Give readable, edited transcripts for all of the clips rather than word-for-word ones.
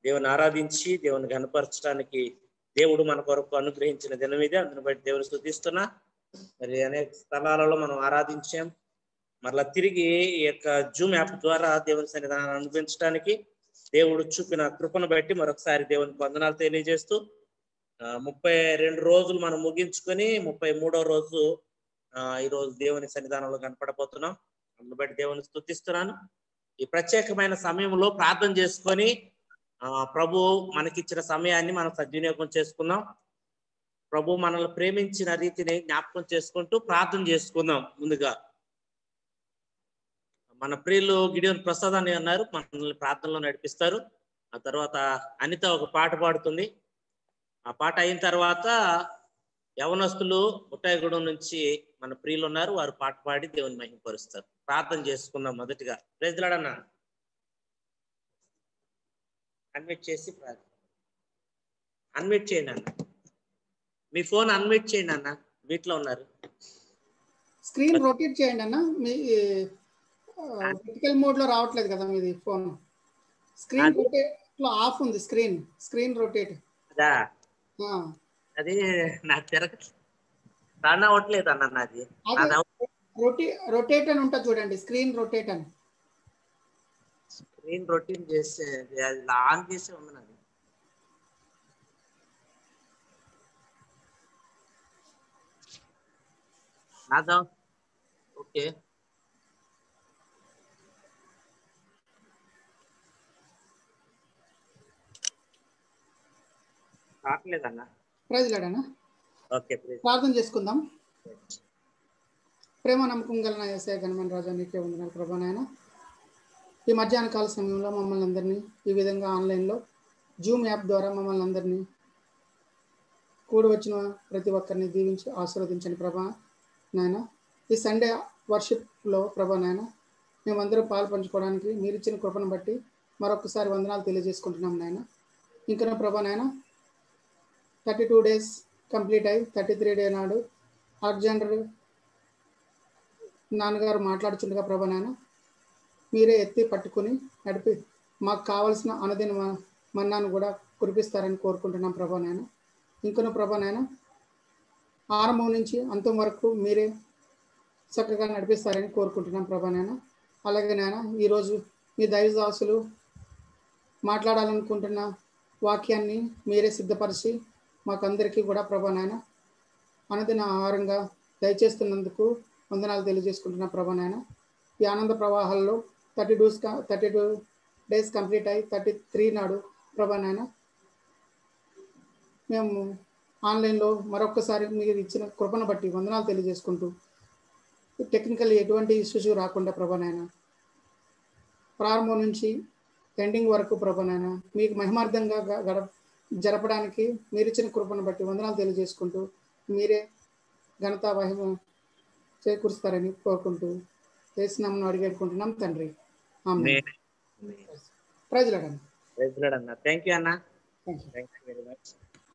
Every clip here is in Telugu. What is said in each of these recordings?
దేవుని ఆరాధించి దేవుని ఘనపరచడానికి దేవుడు మన కొరకు అనుగ్రహించిన దినం ఇది. అందుని బట్టి దేవుని స్తుతిస్తున్నా. మరి అనేక స్థలాలలో మనం ఆరాధించాం. మరలా తిరిగి ఈ యొక్క జూమ్ యాప్ ద్వారా దేవుని సన్నిధానాన్ని అనుభవించడానికి దేవుడు చూపిన కృపను బట్టి మరొకసారి దేవునికి వందనాలు తెలియజేస్తూ 32 రోజులు మనం ముగించుకొని 33వ రోజు ఈరోజు దేవుని సన్నిధానంలో కనపడబోతున్నాం. అందుని బట్టి దేవుని స్తుతిస్తున్నాను. ఈ ప్రత్యేకమైన సమయంలో ప్రార్థన చేసుకొని ప్రభు మనకిచ్చిన సమయాన్ని మనం సద్వినియోగం చేసుకుందాం. ప్రభు మనల్ని ప్రేమించిన రీతిని జ్ఞాపకం చేసుకుంటూ ప్రార్థన చేసుకుందాం. ముందుగా మన ప్రియులు గిడియోన్ ప్రసాద్ అని అన్నారు, మనల్ని ప్రార్థనలో నడిపిస్తారు. ఆ తర్వాత అనిత ఒక పాట పాడుతుంది. ఆ పాట అయిన తర్వాత యవనస్తులు ముట్టాయిగూడెం నుంచి మన ప్రియులు ఉన్నారు, వారు పాట పాడి దేవుని మహిమపరుస్తారు. ప్రార్థన చేసుకుందాం. మొదటిగా ప్రైజ్ లార్డ్ అన్న అన్మ్యూట్ చేసి అన్మ్యూట్ చేయండి అన్న. మీ ఫోన్ అన్మ్యూట్ చేయండి అన్న. వీటిలో ఉన్నారు. స్క్రీన్ రొటేట్ చేయండి అన్న. మీ వర్టికల్ మోడ్ లో రావట్లేదు కదా మీది ఫోన్. స్క్రీన్ రొటేట్ లో ఆఫ్ ఉంది. స్క్రీన్ రొటేట్ అదా అది నాకు రన్ అవ్వట్లేదు అన్న. నాది రొటేట్ అని ఉంటుంది చూడండి. స్క్రీన్ రొటేట్ అని స్క్రీన్ రొటేట్ చేస్తే అది ఆన్ చేసే ఉంది నాది. నాదా ఓకే. రావట్లేదన్న. ప్రైజ్ లార్డ్ అన్న. ఓకే, ప్రార్థన చేసుకుందాం. ప్రేమ నమ్మకం గల యేసయ్య ఘనమైన రాజా, నీకే వందనాలు ప్రభా నాయన. ఈ మధ్యాహ్న కాల సమయంలో మమ్మల్ని అందరినీ ఈ విధంగా ఆన్లైన్లో జూమ్ యాప్ ద్వారా మమ్మల్ని అందరినీ కూడి వచ్చిన ప్రతి ఒక్కరిని దీవించి ఆశీర్వదించండి ప్రభా నాయన. ఈ సండే వర్షిప్లో ప్రభా నాయన మేమందరూ పాలు పంచుకోవడానికి మీరు ఇచ్చిన కృపను బట్టి మరొకసారి వందనాలు తెలియజేసుకుంటున్నాం నాయన. ఇంకా ప్రభా నాయన 32 days కంప్లీట్ అయ్యి 33 day నాడు అలెగ్జాండర్ నాన్నగారు మాట్లాడుతుండగా ప్రభా నాయన మీరే ఎత్తి పట్టుకుని నడిపి మాకు కావాల్సిన అనుదిన మన్నాను కూడా కురిపిస్తారని కోరుకుంటున్నాం ప్రభా నాయన. ఇంకనూ ప్రభా నాయన ఆరంభం నుంచి అంతం వరకు మీరే చక్కగా నడిపిస్తారని కోరుకుంటున్నాం ప్రభా నాయన. అలాగే నాయన ఈరోజు మీ దైవదాసులు మాట్లాడాలనుకుంటున్న వాక్యాన్ని మీరే సిద్ధపరిచి మాకందరికీ కూడా ప్రభా నాయన అనుదిన ఆహారంగా దయచేస్తున్నందుకు వందనాలు తెలియజేసుకుంటున్నాం ప్రభా నాయన. ఈ ఆనంద ప్రవాహాల్లో 32 days కంప్లీట్ అయ్యి 33 నాడు ప్రభా నాయన మేము ఆన్లైన్లో మరొక్కసారి మీరు ఇచ్చిన కృపను బట్టి వందనాలు తెలియజేసుకుంటూ టెక్నికల్ ఎటువంటి ఇష్యూస్ రాకుండా ప్రభా నాయన ప్రారంభం నుంచి ఎండింగ్ వరకు ప్రభా నాయన మీకు మహిమార్థంగా జరపడానికి మీరు ఇచ్చిన కృపను బట్టి వందనాలు తెలియజేసుకుంటూ మీరే ఘనత మహిమ చేకూరుస్తారని కోరుకుంటూ యేసునామమున అడిగేడుకుంటున్నాం తండ్రి. ఆమేన్. ప్రైజ్ లార్డ్ అన్న. ప్రైజ్ లార్డ్ అన్న. థాంక్యూ అన్న. Thank you very much.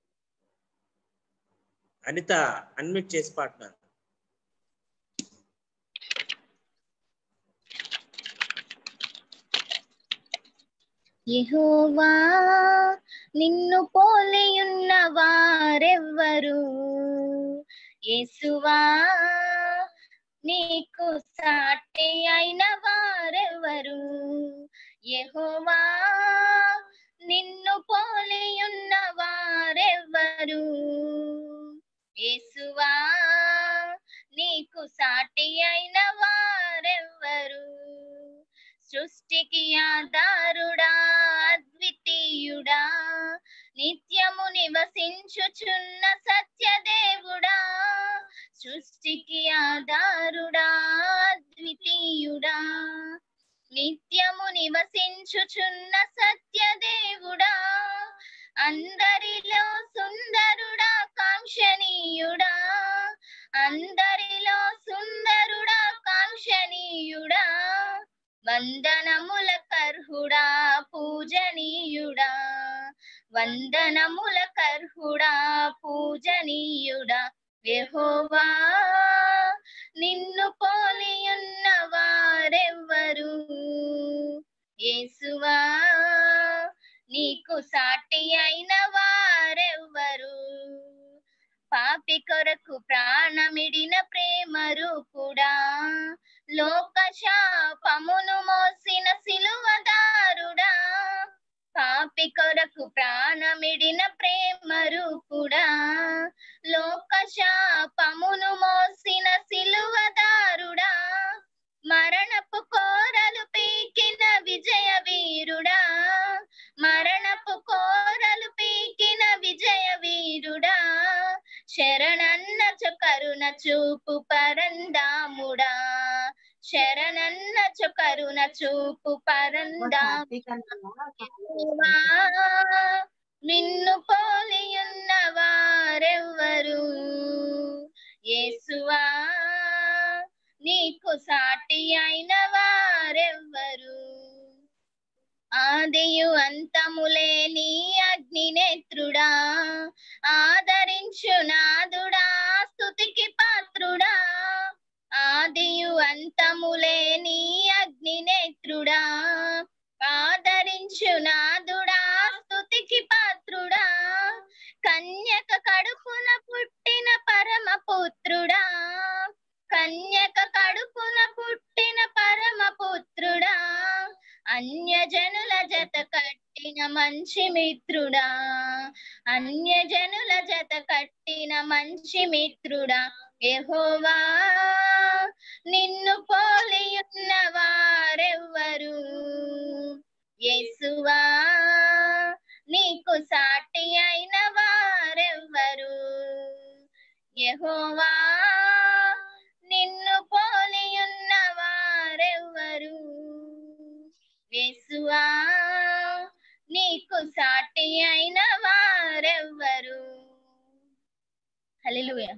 Anitha unmute చేసి పాడుతున్నారు. యెహోవా నిన్ను పోలియున్న వారెవ్వరు? యేసువా నీకు సాటి అయిన వారెవ్వరు? యెహోవా నిన్ను పోలియున్న వారెవ్వరు? యేసువా నీకు సాటి అయిన వారెవ్వరు? సృష్టికి ఆధారుడా, అద్వితీయుడా, నిత్యము నివసించుచున్న సత్యదేవుడా. సృష్టికి ఆధారుడా, అద్వితీయుడా, నిత్యము నివసించుచున్న సత్యదేవుడా. అందరిలో సుందరుడా, కాంక్షణీయుడా, అందరిలో సుందరుడా, కాంక్షణీయుడా, వందనముల కర్హుడా, పూజనీయుడా, వందనముల కర్హుడా, పూజనీయుడా. యెహోవా నిన్ను పోలియున్న వారెవ్వరు? యేసువా నీకు సాటి అయిన వారెవ్వరు. పాపి కొరకు ప్రాణమిడిన ప్రేమ రూపుడా, లోక శాపమును మోసిన సిలువదారుడా. పాపి కొరకు ప్రాణమిడిన ప్రేమ రూపుడా, లోక శాపమును మోసిన సిలువదారుడా. మరణపు కోరలు పీకిన విజయ వీరుడా, మరణపు కోరలు పీకిన విజయ వీరుడా. శరణన్నచు కరుణ చూపు పరందాముడా, శరణన్నచు కరుణ చూపు పరందాముడా. నిన్ను పోలియున్న వారెవ్వరు. యేసువా నీకు సాటి అయిన వారెవ్వరు. ఆదియు అంతములే నీ అగ్నినేత్రుడా, ఆదరించు నాదుడా స్తుతికి పాత్రుడా. ఆదియు అంతములే నీ అగ్నినేత్రుడా, ఆదరించు నాదుడా స్తుతికి పాత్రుడా. కన్యక కడుపున పుట్టిన పరమ పుత్రుడా, కన్యక కడుపున పుట్టిన పరమ పుత్రుడా. అన్యజనుల జత కట్టిన మంచి మిత్రుడా, అన్యజనుల జత కట్టిన మంచి మిత్రుడా. యెహోవా నిన్ను పోలియున్న వారెవ్వరు. యేసువా నీకు సాటి అయిన వారెవ్వరు. యెహోవా నిన్ను పోలియున్న వారెవ్వరు. యేసువా నీకు సాటి అయిన వారెవ్వరు. హల్లెలూయా.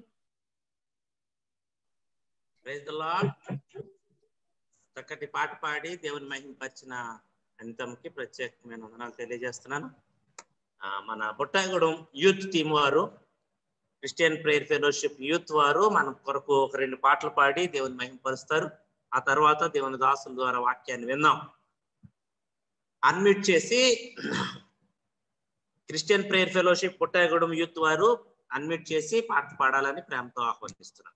Praise the lord. చక్కటి పాట పాడి దేవుని మహిమపరిచిన అనితమ్మకి ప్రత్యేకమైన వందనాలు తెలియజేస్తున్నాను. మన బుట్టాయిగూడెం యూత్ టీం వారు, క్రిస్టియన్ ప్రేయర్ ఫెలోషిప్ యూత్ వారు మన కొరకు ఒక 2 పాటలు పాడి దేవుని మహిమపరుస్తారు. ఆ తర్వాత దేవుని దాసుల ద్వారా వాక్యాన్ని విందాం. అన్మ్యూట్ చేసి Christian prayer fellowship Buttaigudem youth వారు అన్మ్యూట్ చేసి పాట పాడాలని ప్రేమతో ఆహ్వానిస్తున్నాను.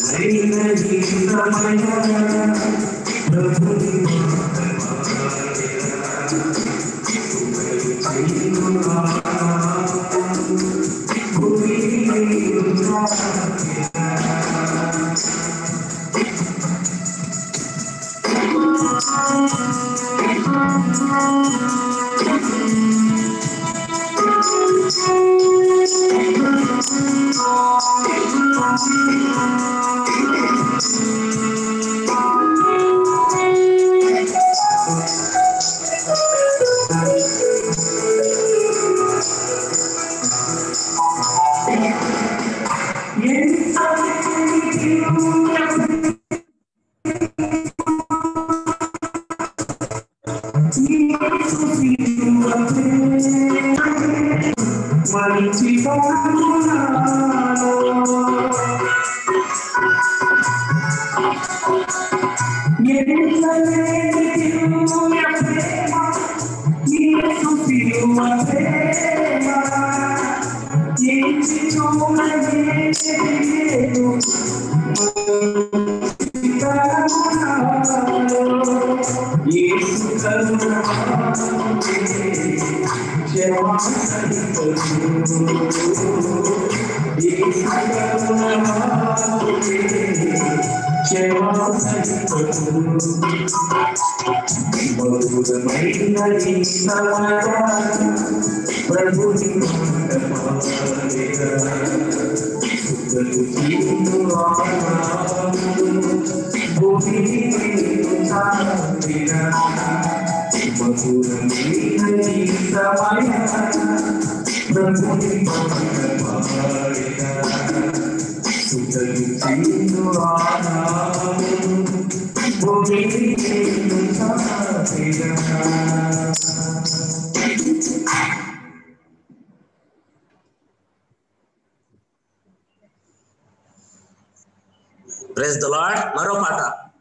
Praise the lord. మరో పాట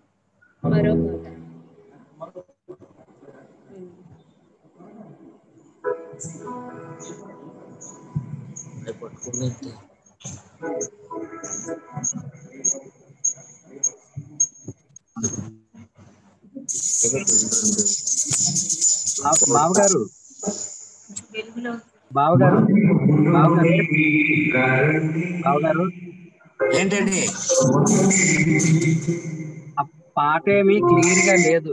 బావగారు ఏంటండి? పాట ఏమి క్లియర్ గా లేదు,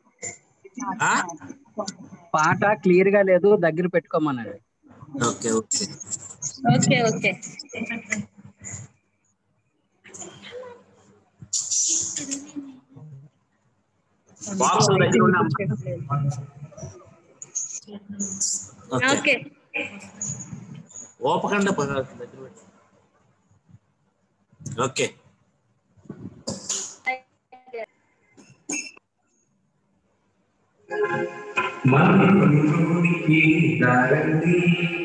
పాట క్లియర్ గా లేదు, దగ్గర పెట్టుకోమన్నాడు. Okay okay okay okay box దగ్గర ఉన్నాం. ఓకే ఓపకండి దగ్గర పెట్టి. ఓకే మనకి దారండి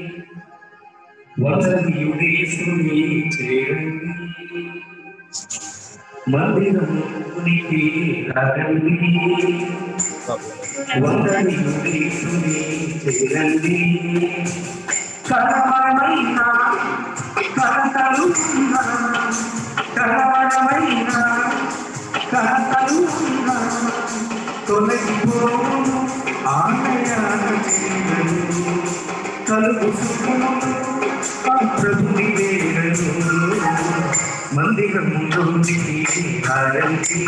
వదలియుడేసుని చేరండి, మందిరమునికి రారండి వదలియుడేసుని చేరండి. కరవరమైన కరతలు కరవరమైన కరతలు తొలగిపోను ప్రభుని వేరను మందిరములోని రండి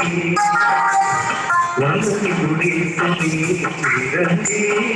వందకి గుడేసుని రండి.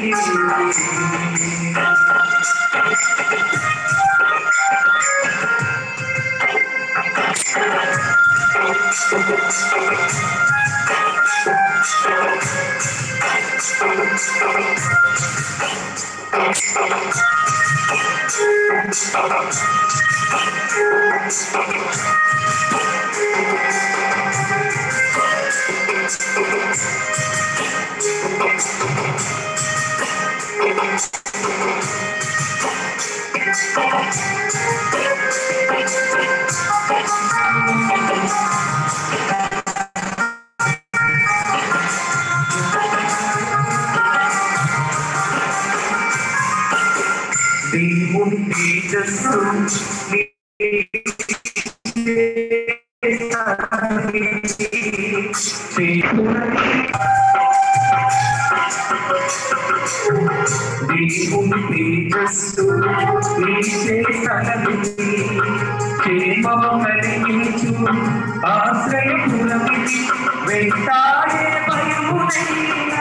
దేవుని తేజస్సు దేవుని తేజస్సు నీచే సహనిధి క్షేమము కలిగించు ఆశ్రయపురమిది వెంటాడే భయమునైనా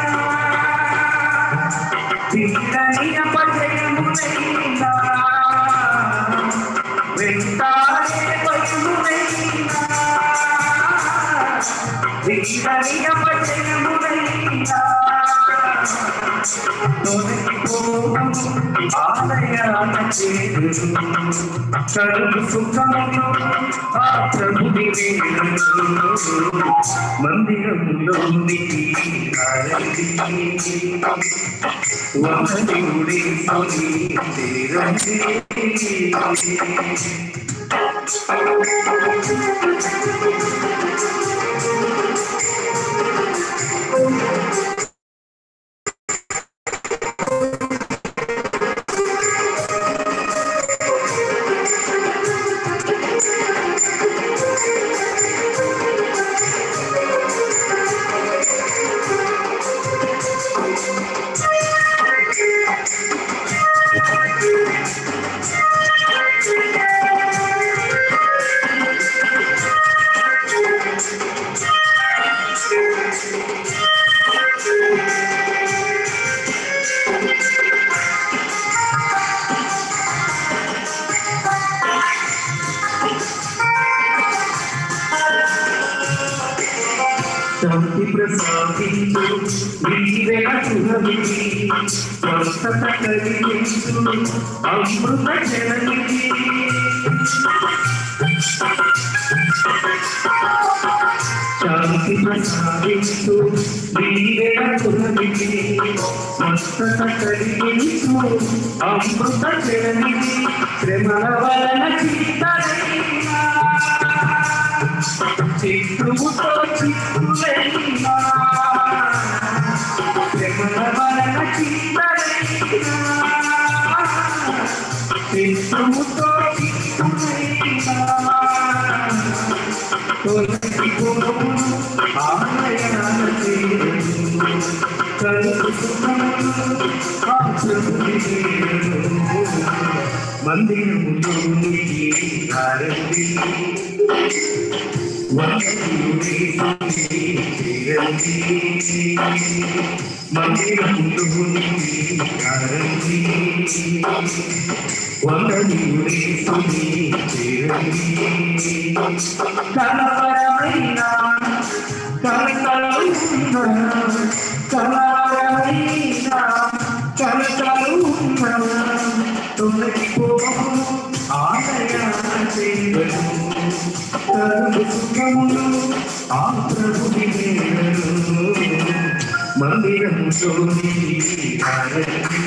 తీరని అపజయమునైనా వెంటాడే భయమునైనా తీరని అపజయమునైనా ఆలయాల చేరు కడుపు సుఖములు ఆ ప్రభుని మందిరంలోనికి వహనుడి శాంతి ప్రసాదించు నీవెల సురవిధి స్వస్థత కలిగించు అమృత జననిధి శాంతి ప్రసాదించు నీవెల సురవిధి స్వస్థత కలిగించు అమృత జననిధి శ్రమల వలన చిత్తరైనా చిత్తుముతో చిత్తులైనా శ్రమల వలన చిత్తరైనా చిత్తుముతో చిత్తులైనా తొలగిపోను ఆలయాల చేరు కలుపు సుఖములు ఆ ప్రభుని మందిరములోనికి రండి మందిరములోనికి రండి వందనీయుడే సుని చేరండి కలవరమైన కలకలున్న కలవరమైన కలకలున్న తొలగిపోవు ఆలయాల చేరు కలుపు సుఖములు ఆ ప్రభుని మందిరములోనికి రండి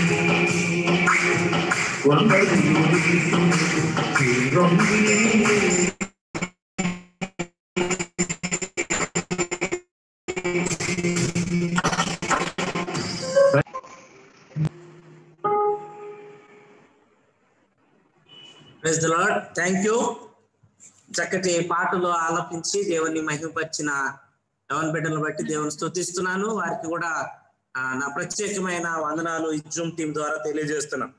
praise the lord. Thank you. చక్కటి పాటలు ఆలపించి దేవుని మహిమపరిచిన యవన బిడ్డలను బట్టి దేవుని స్తుతిస్తున్నాను. వారికి కూడా నా ప్రత్యేకమైన వందనాలు ఈ జూమ్ టీం ద్వారా తెలియజేస్తున్నాం.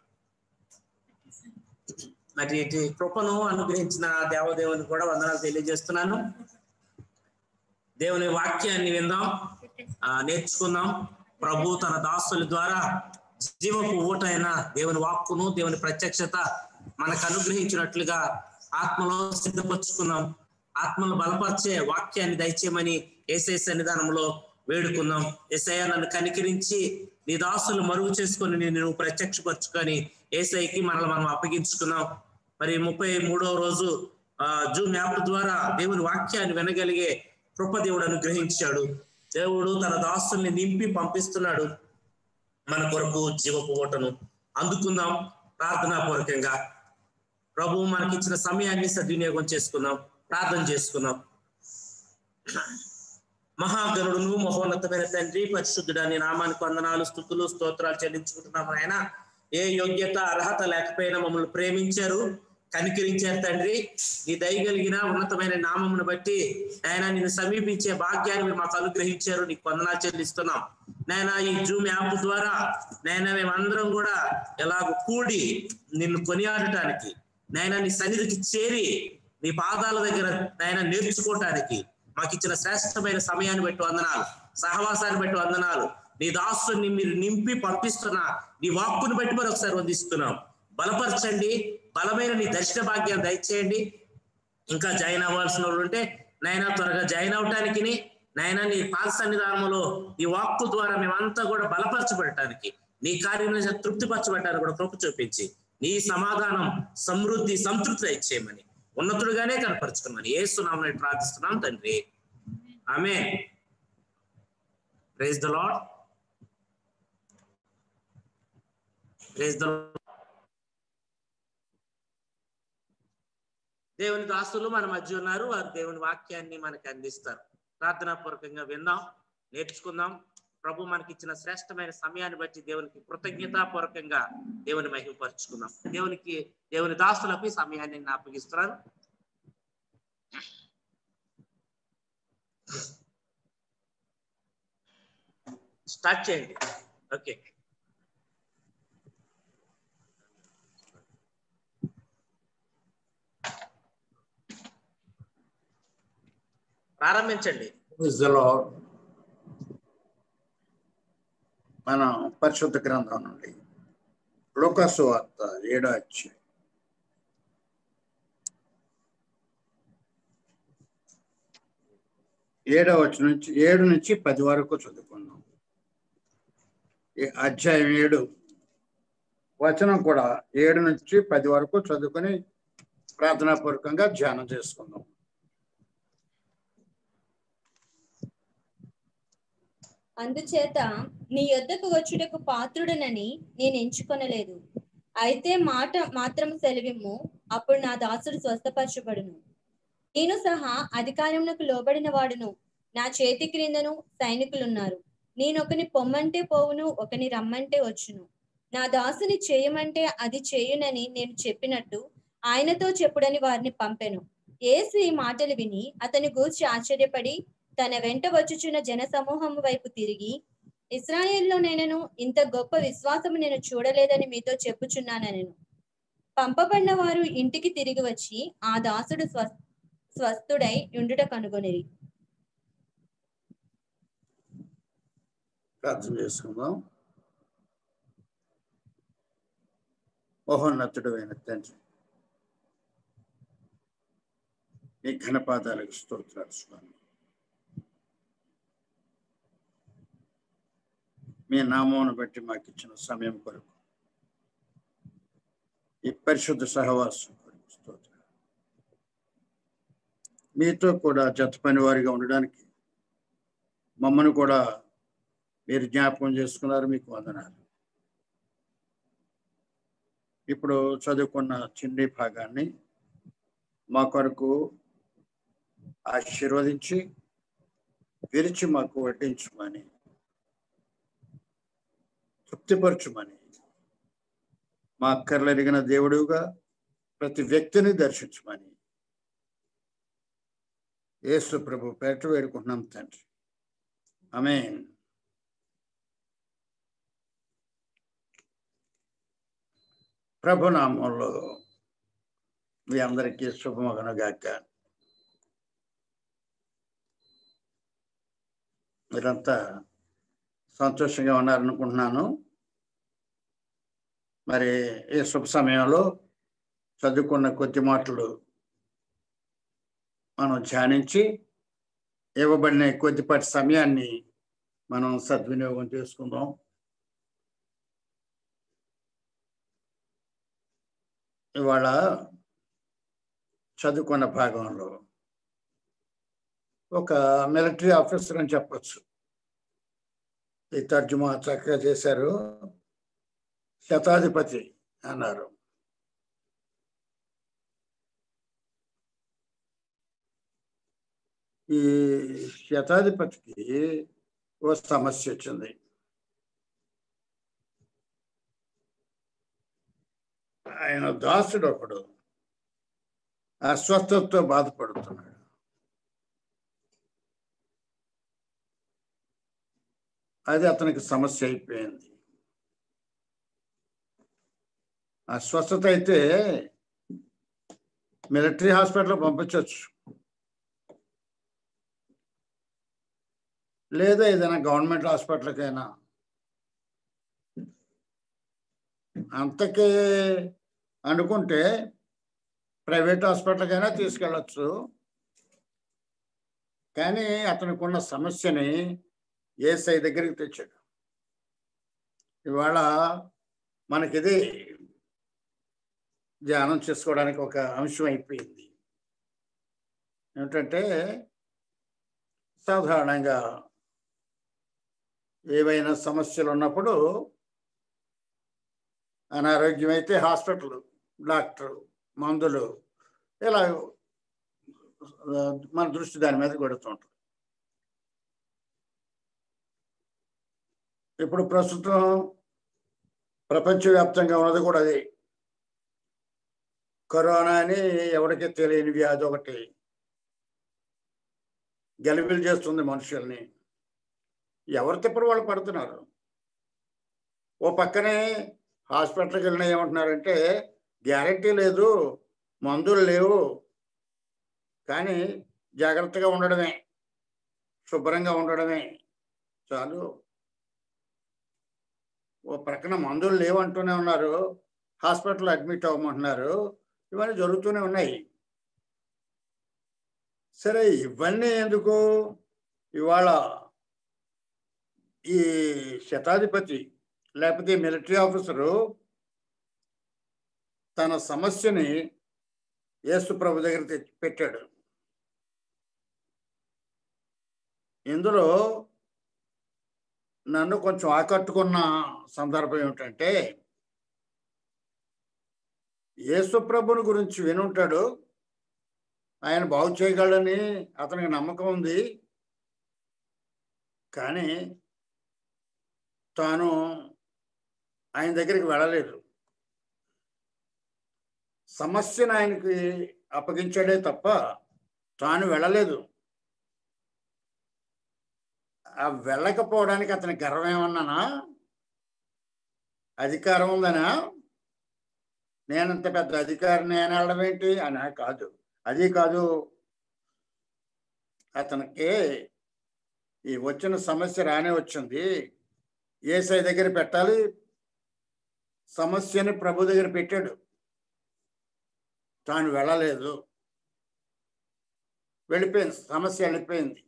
మరి ఇటు కృపను అనుగ్రహించిన దేవదేవుని కూడా వందనాలు తెలియజేస్తున్నాను. దేవుని వాక్యాన్ని విందాం, నేర్చుకుందాం. ప్రభు తన దాసుల ద్వారా జీవపు ఊటైన దేవుని వాక్కును దేవుని ప్రత్యక్షత మనకు అనుగ్రహించినట్లుగా ఆత్మలో సిద్ధపరచుకుందాం. ఆత్మను బలపరిచే వాక్యాన్ని దయచేయమని యేసయ్య సన్నిధానంలో వేడుకుందాం. యేసయ్య నన్ను కనికరించి నీ దాసులు మరుగు చేసుకొని నువ్వు ప్రత్యక్షపరచుకొని యేసయ్యకి మనల్ని మనం అప్పగించుకున్నాం. మరి 33వ రోజు జూమ్ యాప్ ద్వారా దేవుని వాక్యాన్ని వినగలిగే కృప దేవుడు అనుగ్రహించాడు. దేవుడు తన దాసుల్ని నింపి పంపిస్తున్నాడు. మన కొరకు జీవపు ఓటను అందుకుందాం ప్రార్థనాపూర్వకంగా. ప్రభు మనకిచ్చిన సమయాన్ని సద్వినియోగం చేసుకుందాం, ప్రార్థన చేసుకుందాం. మహాగణుడును మహోన్నతమైన తండ్రి, పరిశుద్ధుడా, నీ నామానికి వందనాలు, స్తుతులు, స్తోత్రాలు చెల్లించుకుంటున్నాం. ఆయన ఏ యోగ్యత అర్హత లేకపోయినా మమ్మల్ని ప్రేమించారు. కనికరించారు తండ్రి. నీ దయగలిగిన ఉన్నతమైన నామమును బట్టి నాయన నిన్ను సమీపించే భాగ్యాన్ని మీరు మాకు అనుగ్రహించారు. నీకు వందనాలు చెల్లిస్తున్నాం నాయన. ఈ జూమ్ యాప్ ద్వారా నాయన మేమందరం కూడా ఎలాగ కూడి నిన్ను కొనియాడటానికి నాయన, నీ సన్నిధికి చేరి నీ పాదాల దగ్గర నాయన నేర్చుకోవటానికి మాకు ఇచ్చిన శ్రేష్టమైన సమయాన్ని బట్టి వందనాలు, సహవాసాన్ని బట్టి వందనాలు. నీ దాసుని మీరు నింపి పంపిస్తున్న నీ వాక్కుని బట్టి మరి ఒకసారి వందిస్తున్నాం. బలపరచండి, బలమైన నీ దర్శన భాగ్యాన్ని దయచేయండి. ఇంకా జాయిన్ అవ్వాల్సిన వాళ్ళు ఉంటే నాయన త్వరగా జాయిన్ అవటానికి నాయన నీ పాద సన్నిధానంలో ఈ వాక్కు ద్వారా మేమంతా కూడా బలపరచబడటానికి, నీ కార్యం తృప్తిపరచబడటానికి కూడా కృప చూపించి నీ సమాధానం, సమృద్ధి, సంతృప్తి దయచేయమని ఉన్నతుడుగానే కనపరచుకోమని యేసు నామమున ప్రార్థిస్తున్నాం తండ్రి. ఆమేన్. Praise the lord. Praise the lord. దేవుని దాసులు మన మధ్య ఉన్నారు. వారు దేవుని వాక్యాన్ని మనకు అందిస్తారు. ప్రార్థనాపూర్వకంగా విందాం, నేర్చుకుందాం. ప్రభు మనకి ఇచ్చిన శ్రేష్టమైన సమయాన్ని బట్టి దేవునికి కృతజ్ఞతాపూర్వకంగా దేవుని మహిమపరుచుకుందాం. దేవుని దాసులకు ఈ సమయాన్ని నేను అప్పగిస్తున్నాను. స్టార్ట్ చేయండి. ఓకే. ప్రారంభించండి. మన పరిశుద్ధ గ్రంథం నుండి లూకాసు వార్త 7వ అధ్యాయం 7 నుంచి 10 వరకు చదువుకున్నాం. అధ్యాయం 7 వచనం కూడా 7 నుంచి 10 వరకు చదువుకొని ప్రార్థనాపూర్వకంగా ధ్యానం చేసుకుందాం. అందుచేత నీ యొద్దకు వచ్చుటకు పాత్రుడనని నేను ఎంచుకొనలేదు. అయితే మాట మాత్రం సెలవిమ్ము, అప్పుడు నా దాసుడు స్వస్థపరచబడును. నేను సహా అధికారమునకు లోబడిన వాడును, నా చేతి క్రిందను సైనికులున్నారు. నేనొకని పొమ్మంటే పోవును, ఒకని రమ్మంటే వచ్చును. నా దాసుని చేయమంటే అది చేయునని నేను చెప్పినట్టు ఆయనతో చెప్పుడని వారిని పంపెను. యేసు ఈ మాటలు విని అతని గూర్చి ఆశ్చర్యపడి తన వెంట వచ్చుచున్న జన సమూహము వైపు తిరిగి, ఇశ్రాయేలులో నేను ఇంత గొప్ప విశ్వాసము నేను చూడలేదని మీతో చెప్పుచున్నానెను. పంపబడిన వారు ఇంటికి తిరిగి వచ్చి ఆ దాసుడు స్వస్థుడై ఉండుట కనుగొనిరి. ప్రార్థన చేసుకుందాం. మహోన్నతుడు అయిన తండ్రి, మీ ఘనపాదాలకు స్తోత్రాలు స్వామి. మీ నామమును బట్టి మాకు ఇచ్చిన సమయం కొరకు, ఈ పరిశుద్ధ సహవాసం కొరకు స్తోత్రాలు. మీతో కూడా జత పని వారిగా ఉండడానికి మమ్మల్ని కూడా మీరు జ్ఞాపకం చేసుకున్నారు. మీకు వందనాలు. ఇప్పుడు చదువుకున్న చిన్ని భాగాన్ని మా కొరకు ఆశీర్వదించి విరిచి మాకు వడ్డించమని, తృప్తిపరచుమని, మా అక్కర్లెరిగిన దేవుడుగా ప్రతి వ్యక్తిని దర్శించమని యేసు ప్రభు పేట వేడుకుంటున్నాం తండ్రి. ఆమేన్. ప్రభునామంలో మీ అందరికీ శుభమగునుగాక. మీరంతా సంతోషంగా ఉన్నారనుకుంటున్నాను. మరి ఈ శుభ సమయంలో చదువుకున్న కొద్ది మాటలు మనం ధ్యానించి ఇవ్వబడిన కొద్దిపాటి సమయాన్ని మనం సద్వినియోగం చేసుకుందాం. ఇవాళ చదువుకున్న భాగంలో ఒక మిలిటరీ ఆఫీసర్ అని చెప్పచ్చు. ఈ తర్జుమా చక్కగా చేశారు. శతాధిపతి అన్నారు. ఈ శతాధిపతికి ఓ సమస్య వచ్చింది. ఆయన దాసుడు ఒకడు అస్వస్థతతో బాధపడుతున్నాడు. అది అతనికి సమస్య అయిపోయింది. అస్వస్థత అయితే మిలిటరీ హాస్పిటల్ పంపించవచ్చు, లేదా ఏదైనా గవర్నమెంట్ హాస్పిటల్కైనా. అంతకే అనుకుంటే ప్రైవేట్ హాస్పిటల్కైనా తీసుకెళ్ళచ్చు. కానీ అతనికి ఉన్న సమస్యని యేసయ్య దగ్గరికి తెచ్చాడు. ఇవాళ మనకిది ధ్యానం చేసుకోవడానికి ఒక అంశం అయిపోయింది. ఏమిటంటే సాధారణంగా ఏవైనా సమస్యలు ఉన్నప్పుడు అనారోగ్యం అయితే హాస్పిటల్, డాక్టర్, మందులు, ఇలా మన దృష్టి దాని మీద పెడుతుంటాం. ఇప్పుడు ప్రస్తుతం ప్రపంచవ్యాప్తంగా ఉన్నది కూడా అది. కరోనా అని ఎవరికీ తెలియని వ్యాధి ఒకటి గలిబిలి చేస్తుంది మనుషుల్ని. ఎవరి తిప్పలు వాళ్ళు పడుతున్నారు. ఓ పక్కనే హాస్పిటల్కి వెళ్ళినా ఏమంటున్నారంటే గ్యారంటీ లేదు, మందులు లేవు, కానీ జాగ్రత్తగా ఉండడమే, శుభ్రంగా ఉండడమే చాలు. ఓ ప్రక్కన మందులు లేవంటూనే ఉన్నారు, హాస్పిటల్ అడ్మిట్ అవ్వమంటున్నారు. ఇవన్నీ జరుగుతూనే ఉన్నాయి. సరే, ఇవన్నీ ఎందుకు? ఇవాళ ఈ శతాధిపతి లేకపోతే మిలిటరీ ఆఫీసరు తన సమస్యని యేసు ప్రభు దగ్గర పెట్టాడు. ఇందులో నన్ను కొంచెం ఆకట్టుకున్న సందర్భం ఏమిటంటే, యేసు ప్రభుని గురించి వినుంటాడు, ఆయన బాగు చేయగలడని అతనికి నమ్మకం ఉంది. కానీ తాను ఆయన దగ్గరికి వెళ్ళలేదు. సమస్యను ఆయనకి అప్పగించాడే తప్ప తాను వెళ్ళలేదు. ఆ వెళ్ళకపోవడానికి అతని గర్వం ఏమన్నానా, అధికారం ఉందనా, నేనంత పెద్ద అధికారిని అని వెళ్ళడం ఏంటి అనా? కాదు, అది కాదు. అతనికి ఈ వచ్చిన సమస్య రానే వచ్చింది, యేసయ్య దగ్గర పెట్టాలి. సమస్యని ప్రభు దగ్గర పెట్టాడు, తాను వెళ్ళలేదు. వెళ్ళిపోయింది, సమస్య వెళ్ళిపోయింది.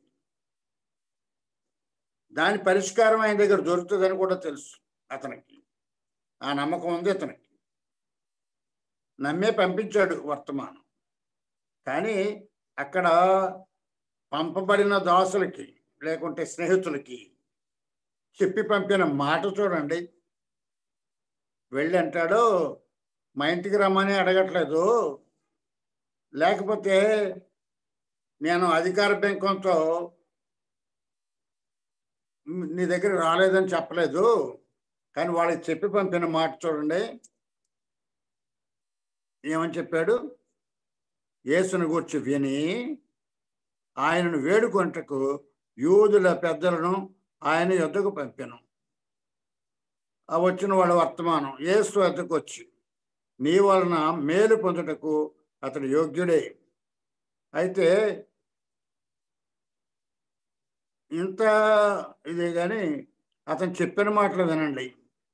దాని పరిష్కారం ఆయన దగ్గర దొరుకుతుందని కూడా తెలుసు అతనికి. ఆ నమ్మకం ఉంది అతనికి. నమ్మే పంపించాడు వర్తమానం. కానీ అక్కడ పంపబడిన దాసులకి లేకుంటే స్నేహితులకి చెప్పి పంపిన మాట చూడండి. వెళ్ళి అంటాడు, మా ఇంటికి రమ్మని అడగట్లేదు, లేకపోతే నేను అధికార బెంకంతో నీ దగ్గర రాలేదని చెప్పలేదు. కానీ వాళ్ళకి చెప్పి పంపిన మాట చూడండి. ఏమని చెప్పాడు? యేసును గూర్చి విని ఆయనను వేడుకొనుటకు యూదుల పెద్దలను ఆయన యొద్దకు పంపాను. ఆ వచ్చిన వాళ్ళ వర్తమానం యేసు వద్దకు వచ్చి, నీ వలన మేలు పొందుటకు అతడు యోగ్యుడే. అయితే ఇంత ఇదే కానీ అతను చెప్పిన మాటలు వినండి.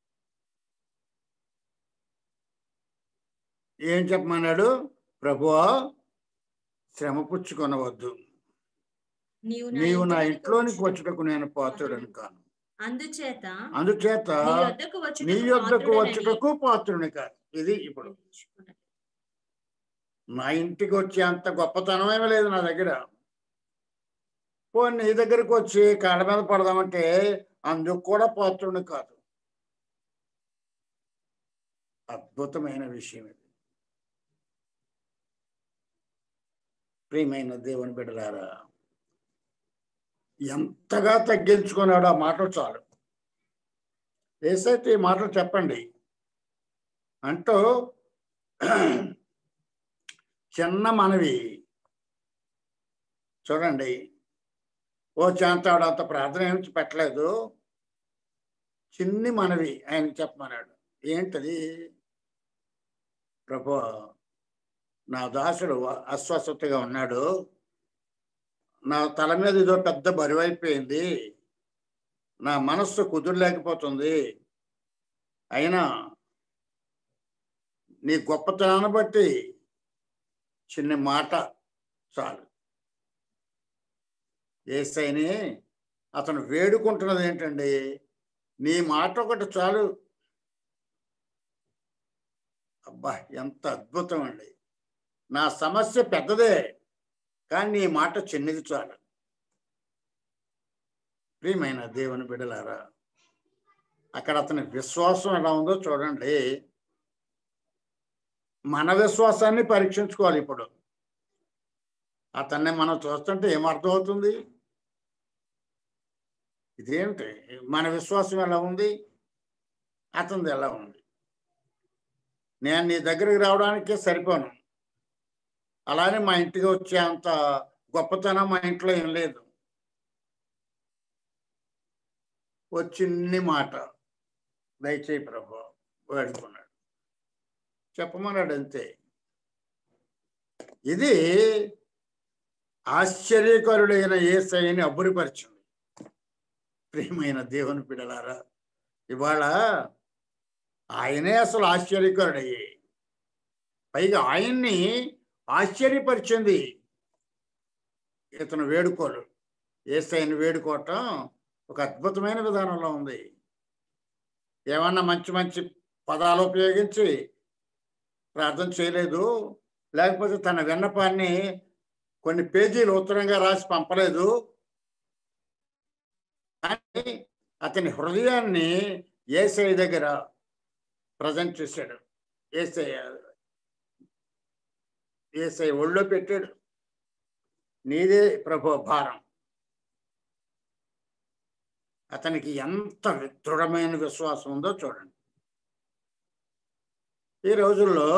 ఏం చెప్పమన్నాడు? ప్రభువా, శ్రమ పుచ్చుకొనవద్దు, నీవు నా ఇంట్లోనికి వచ్చుటకు నేను పాత్రుడని కాను. అందుచేత నీ యొద్దకు వచ్చుటకు పాత్రుని కాదు. ఇది ఇప్పుడు నా ఇంటికి వచ్చి అంత గొప్పతనం ఏమీ లేదు నా దగ్గర. నీ దగ్గరకు వచ్చి కాళ్ళ మీద పడదామంటే అందుకు కూడా పాత్రుని కాదు. అద్భుతమైన విషయం ఇది. ప్రియమైన దేవుని బిడ్డలారా, ఎంతగా తగ్గించుకున్నాడు. ఆ మాటలు చాలు. ఏసైతే ఈ మాటలు చెప్పండి అంటూ చిన్న మనవి చూడండి. ఓ చాంతాడు అంత ప్రార్థన ఏమి పెట్టలేదు, చిన్ని మనవి ఆయన చెప్పమన్నాడు. ఏంటది? ప్రభు, నా దాసుడు అస్వస్థతగా ఉన్నాడు, నా తల మీద ఏదో పెద్ద బరువు అయిపోయింది, నా మనస్సు కుదురలేకపోతుంది, అయినా నీ గొప్పతనాన్ని బట్టి చిన్న మాట చాలు. యేసయ్యని అతను వేడుకుంటున్నది ఏంటండి? నీ మాట ఒకటి చాలు. అబ్బా, ఎంత అద్భుతం అండి! నా సమస్య పెద్దదే, కానీ నీ మాట చిన్నది చాలు. ప్రియమైన దేవుని బిడ్డలారా, అక్కడ అతని విశ్వాసం ఎలా ఉందో చూడండి. మన విశ్వాసాన్ని పరీక్షించుకోవాలి. ఇప్పుడు అతన్ని మనం చూస్తుంటే ఏమర్థం అవుతుంది? ఇదేమిటి, మన విశ్వాసం ఎలా ఉంది, అతనిది ఎలా ఉంది? నేను నీ దగ్గరికి రావడానికే సరిపోను, అలానే మా ఇంటికి వచ్చే అంత గొప్పతనం మా ఇంట్లో ఏం లేదు. ఓ చిన్ని మాట దయచేయి ప్రభు వేడుకున్నాడు, చెప్పమన్నాడు, అంతే. ఇది ఆశ్చర్యకరుడైన యేసయ్యని అబ్బురిపరిచింది. ప్రియమైన దేవుని బిడ్డలారా, ఇవాళ ఆయనే అసలు ఆశ్చర్యకరుడయ్యే, పైగా ఆయన్ని ఆశ్చర్యపరిచింది ఇతను వేడుకోలు. యేసయ్యని వేడుకోవటం ఒక అద్భుతమైన విధానంలో ఉంది. ఏమన్నా మంచి మంచి పదాలు ఉపయోగించి ప్రార్థన చేయలేదు, లేకపోతే తన విన్నపాన్ని కొన్ని పేజీలు ఉత్తరంగా రాసి పంపలేదు. కానీ అతని హృదయాన్ని యేసయ్య దగ్గర ప్రజెంట్ చేశాడు. యేసయ్య ఒళ్ళో పెట్టాడు. నీదే ప్రభు భారం. అతనికి ఎంత దృఢమైన విశ్వాసం ఉందో చూడండి. ఈ రోజుల్లో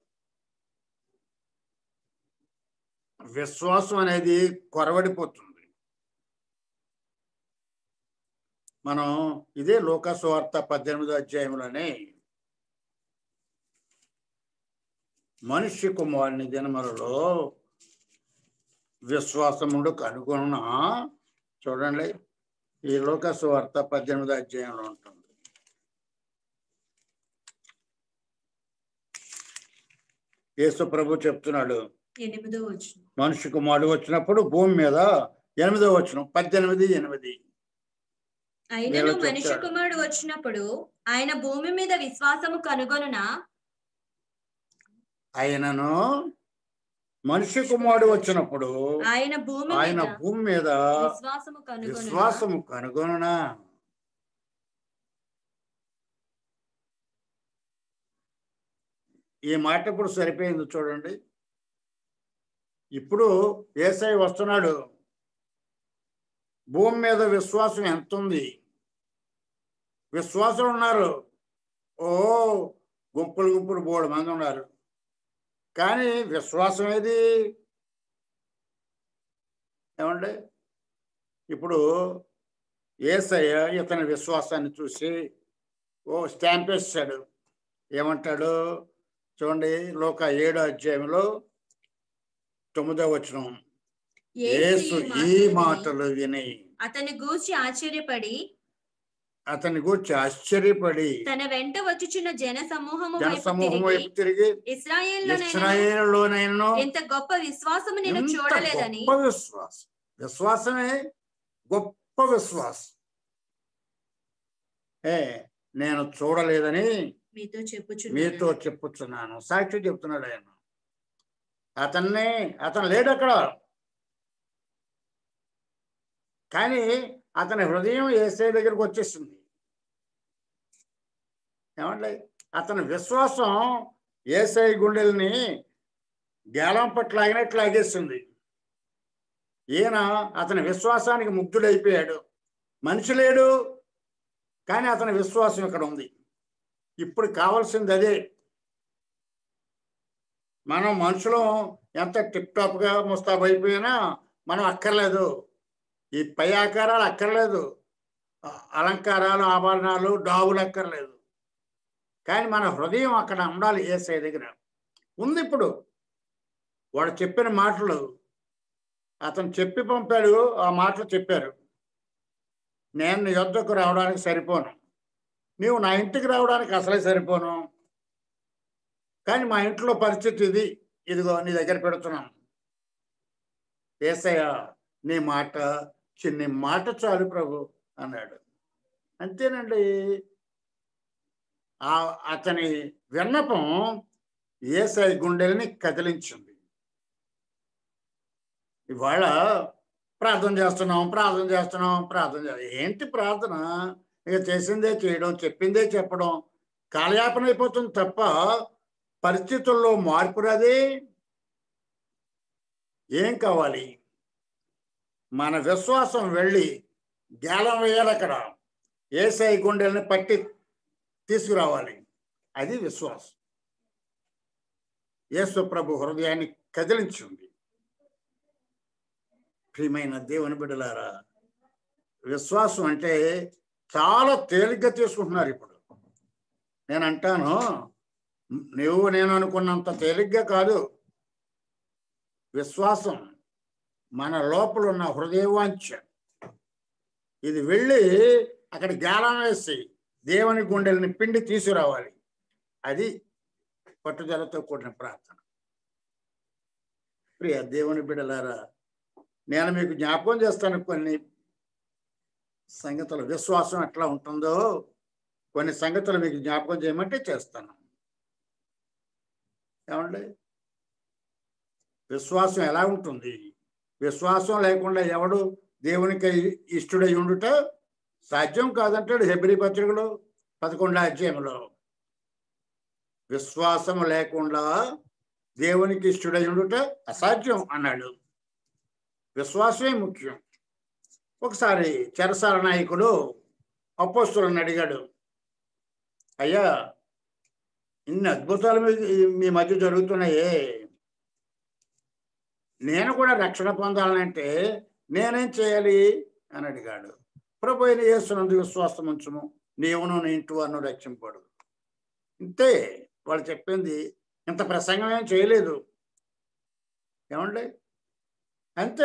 విశ్వాసం అనేది కొరవడిపోతుంది. మనం ఇదే లూకా సువార్త 18వ అధ్యాయంలోనే మనుష్య కుమారుని దినములలో విశ్వాసముడు కనుగొన, చూడండి, ఈ లూకా సువార్త 18వ అధ్యాయంలో ఉంటుంది. యేసు ప్రభు చెప్తున్నాడు, 8వ వచనం, మనుష్య కుమారుడు వచ్చినప్పుడు భూమి మీద 8వ వచనం 18:8. అయినను మనుష్య కుమారుడు వచ్చినప్పుడు ఆయన భూమి మీద విశ్వాసము కనుగొనునా? ఆయనను మనుష్య కుమారుడు వచ్చినప్పుడు ఆయన భూమి మీద విశ్వాసము కనుగొనునా? ఈ మాట ఇప్పుడు సరిపోయింది చూడండి. ఇప్పుడు యేసయ్య వస్తున్నాడు. భూమి మీద విశ్వాసం ఎంత ఉంది? విశ్వాసులు ఉన్నారు, ఓ గుంపులు గుంపులు బోడు మంది ఉన్నారు. కానీ విశ్వాసం ఏది? ఏమండి, ఇప్పుడు యేసయ్య ఇతని విశ్వాసాన్ని చూసి ఓ స్టాంప్ వేసాడు. ఏమంటాడు చూడండి, లూకా 7వ అధ్యాయంలో 9వ వచనం. యేసు ఈ మాటలు విని అతని గూర్చి ఆశ్చర్యపడి తన వెంట వచ్చుచున్న జన సమూహము వైపు తిరిగి ఇశ్రాయేలులోనైనా ఎంత గొప్ప విశ్వాసము నేను చూడలేదని. విశ్వాసమే గొప్ప విశ్వాసం నేను చూడలేదని మీతో చెప్పుచున్నాను. సాక్షి చెప్తున్నాడు ఆయన. అతను లేడు అక్కడ, కానీ అతని హృదయం యేసయ్య దగ్గరకు వచ్చేసింది. ఏమండి, అతని విశ్వాసం యేసయ్య గుండెల్ని గేలం పట్ల లాగినట్లు లాగేస్తుంది. ఈయన అతని విశ్వాసానికి ముగ్ధుడైపోయాడు. మనిషి లేడు, కానీ అతని విశ్వాసం ఇక్కడ ఉంది. ఇప్పుడు కావాల్సింది అదే. మనం మనుషులు ఎంత టిప్ టాప్గా ముస్తాబు అయిపోయినా మనం అక్కర్లేదు, ఈ పై ఆకారాలు అక్కర్లేదు, అలంకారాలు ఆభరణాలు డావులు అక్కర్లేదు. కానీ మన హృదయం అక్కడ ఉండాలి. యేసయ్య దగ్గర ఉంది. ఇప్పుడు వాడు చెప్పిన మాటలు అతను చెప్పి పంపాడు, ఆ మాటలు చెప్పారు. నేను నీ యొద్దకు రావడానికి సరిపోను, నీవు నా ఇంటికి రావడానికి అసలే సరిపోను, కానీ మా ఇంట్లో పరిస్థితి ఇది, ఇదిగో నీ దగ్గర పెడుతున్నాను. యేసయ్య నీ మాట, చిన్ని మాట చాలు ప్రభు అన్నాడు. అంతేనండి. అతని విన్నపం యేసయ్య గుండెల్ని కదిలించింది. ఇవాళ ప్రార్థన చేస్తున్నాం, ఏంటి ప్రార్థన? ఇక చేసిందే చేయడం, చెప్పిందే చెప్పడం, కాలయాపన అయిపోతుంది తప్ప పరిస్థితుల్లో మార్పు రాదే. ఏం కావాలి? మన విశ్వాసం వెళ్ళి గేలం వేయాలి. అక్కడ యేసయ్య గుండెల్ని పట్టి తీసుకురావాలి. అది విశ్వాసం. యేసు ప్రభు హృదయాన్ని కదిలించింది. ప్రియమైన దేవుని బిడ్డలారా, విశ్వాసం అంటే చాలా తేలిగ్గా తీసుకుంటున్నారు. ఇప్పుడు నేను అంటాను, నేను అనుకున్నంత తేలిగ్గా కాదు. విశ్వాసం మన లోపల ఉన్న హృదయవాంఛ, ఇది వెళ్ళి అక్కడ గాలం వేసి దేవుని గుండెల్ని పిండి తీసుకురావాలి. అది పట్టుదలతో కూడిన ప్రార్థన. ప్రియ దేవుని బిడ్డలారా, నేను మీకు జ్ఞాపకం చేస్తాను కొన్ని సంగతులు. విశ్వాసం ఎట్లా ఉంటుందో కొన్ని సంగతులు మీకు జ్ఞాపకం చేయమంటే చేస్తాను. ఏమండి, విశ్వాసం ఎలా ఉంటుంది? విశ్వాసం లేకుండా ఎవడు దేవునికి ఇష్టడై ఉండుట సాధ్యం కాదంటాడు హెబ్రీ పత్రికలో 11వ అధ్యాయంలో. విశ్వాసం లేకుండా దేవునికి ఇష్టడై ఉండుట అసాధ్యం అన్నాడు. విశ్వాసమే ముఖ్యం. ఒకసారి చెరసాల నాయకుడు అపోస్తలుని అడిగాడు, అయ్యా, ఇన్ని అద్భుతాలు మీ మధ్య జరుగుతున్నాయే, నేను కూడా రక్షణ పొందాలంటే నేనేం చేయాలి అని అడిగాడు. ప్రభు అయిన యేసునందు విశ్వాసం ఉంచుము, నీవును నీ ఇంటి వారును రక్షింపడు. ఇంతే వాళ్ళు చెప్పింది. ఇంత ప్రసంగం ఏం చేయలేదు. ఏమండి, అంతే.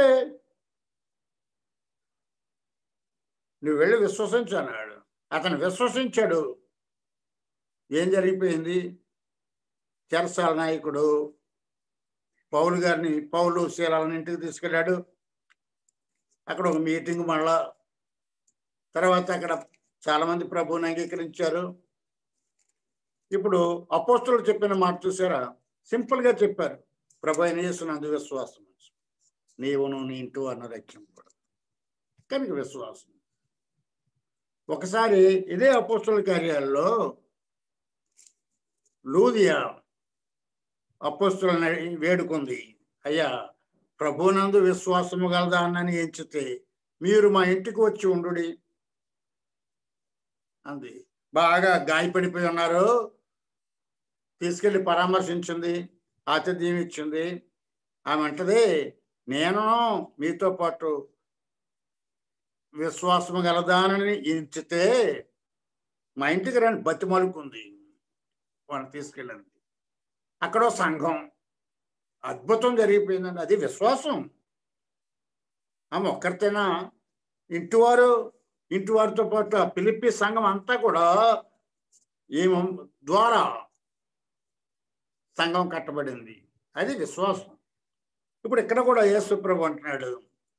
నువ్వు వెళ్ళి విశ్వసించు అన్నాడు. అతను విశ్వసించాడు. ఏం జరిగిపోయింది? చెరసాల నాయకుడు పౌలు శీలాలను ఇంటికి తీసుకెళ్ళాడు. అక్కడ ఒక మీటింగ్, మళ్ళా తర్వాత అక్కడ చాలా మంది ప్రభువుని అంగీకరించారు. ఇప్పుడు అపోస్తలులు చెప్పిన మాట చూసారా? సింపుల్గా చెప్పారు. ప్రభు అయిన యేసునందు విశ్వాసం, నీవును నీ ఇంటి వారును రక్షింపడు. కనుక విశ్వాసం. ఒకసారి ఇదే అపోస్తలుల కార్యాలలో లూదియా అపోస్తలుని వేడుకుంది, అయ్యా, ప్రభునందు విశ్వాసము గలదా అన్నని ఎంచితే మీరు మా ఇంటికి వచ్చి ఉండుడి అంది. బాగా గాయపడిపోయి ఉన్నారు. తీసుకెళ్ళి పరామర్శించింది, ఆతిథ్యం ఇచ్చింది. ఆమె అంటది, నేను మీతో పాటు విశ్వాసము గలదానని ఎంచితే మా ఇంటికి రండి బతిమలుకుంది. వాళ్ళని తీసుకెళ్ళండి. అక్కడ సంఘం, అద్భుతం జరిగిపోయిందండి. అది విశ్వాసం. ఆమె ఒక్కరితేనా? ఇంటివారితో పాటు ఆ ఫిలిప్పీ సంఘం అంతా కూడా ఈమె ద్వారా సంఘం కట్టబడింది. అది విశ్వాసం. ఇప్పుడు ఇక్కడ కూడా యేసు ప్రభు అంటున్నాడు,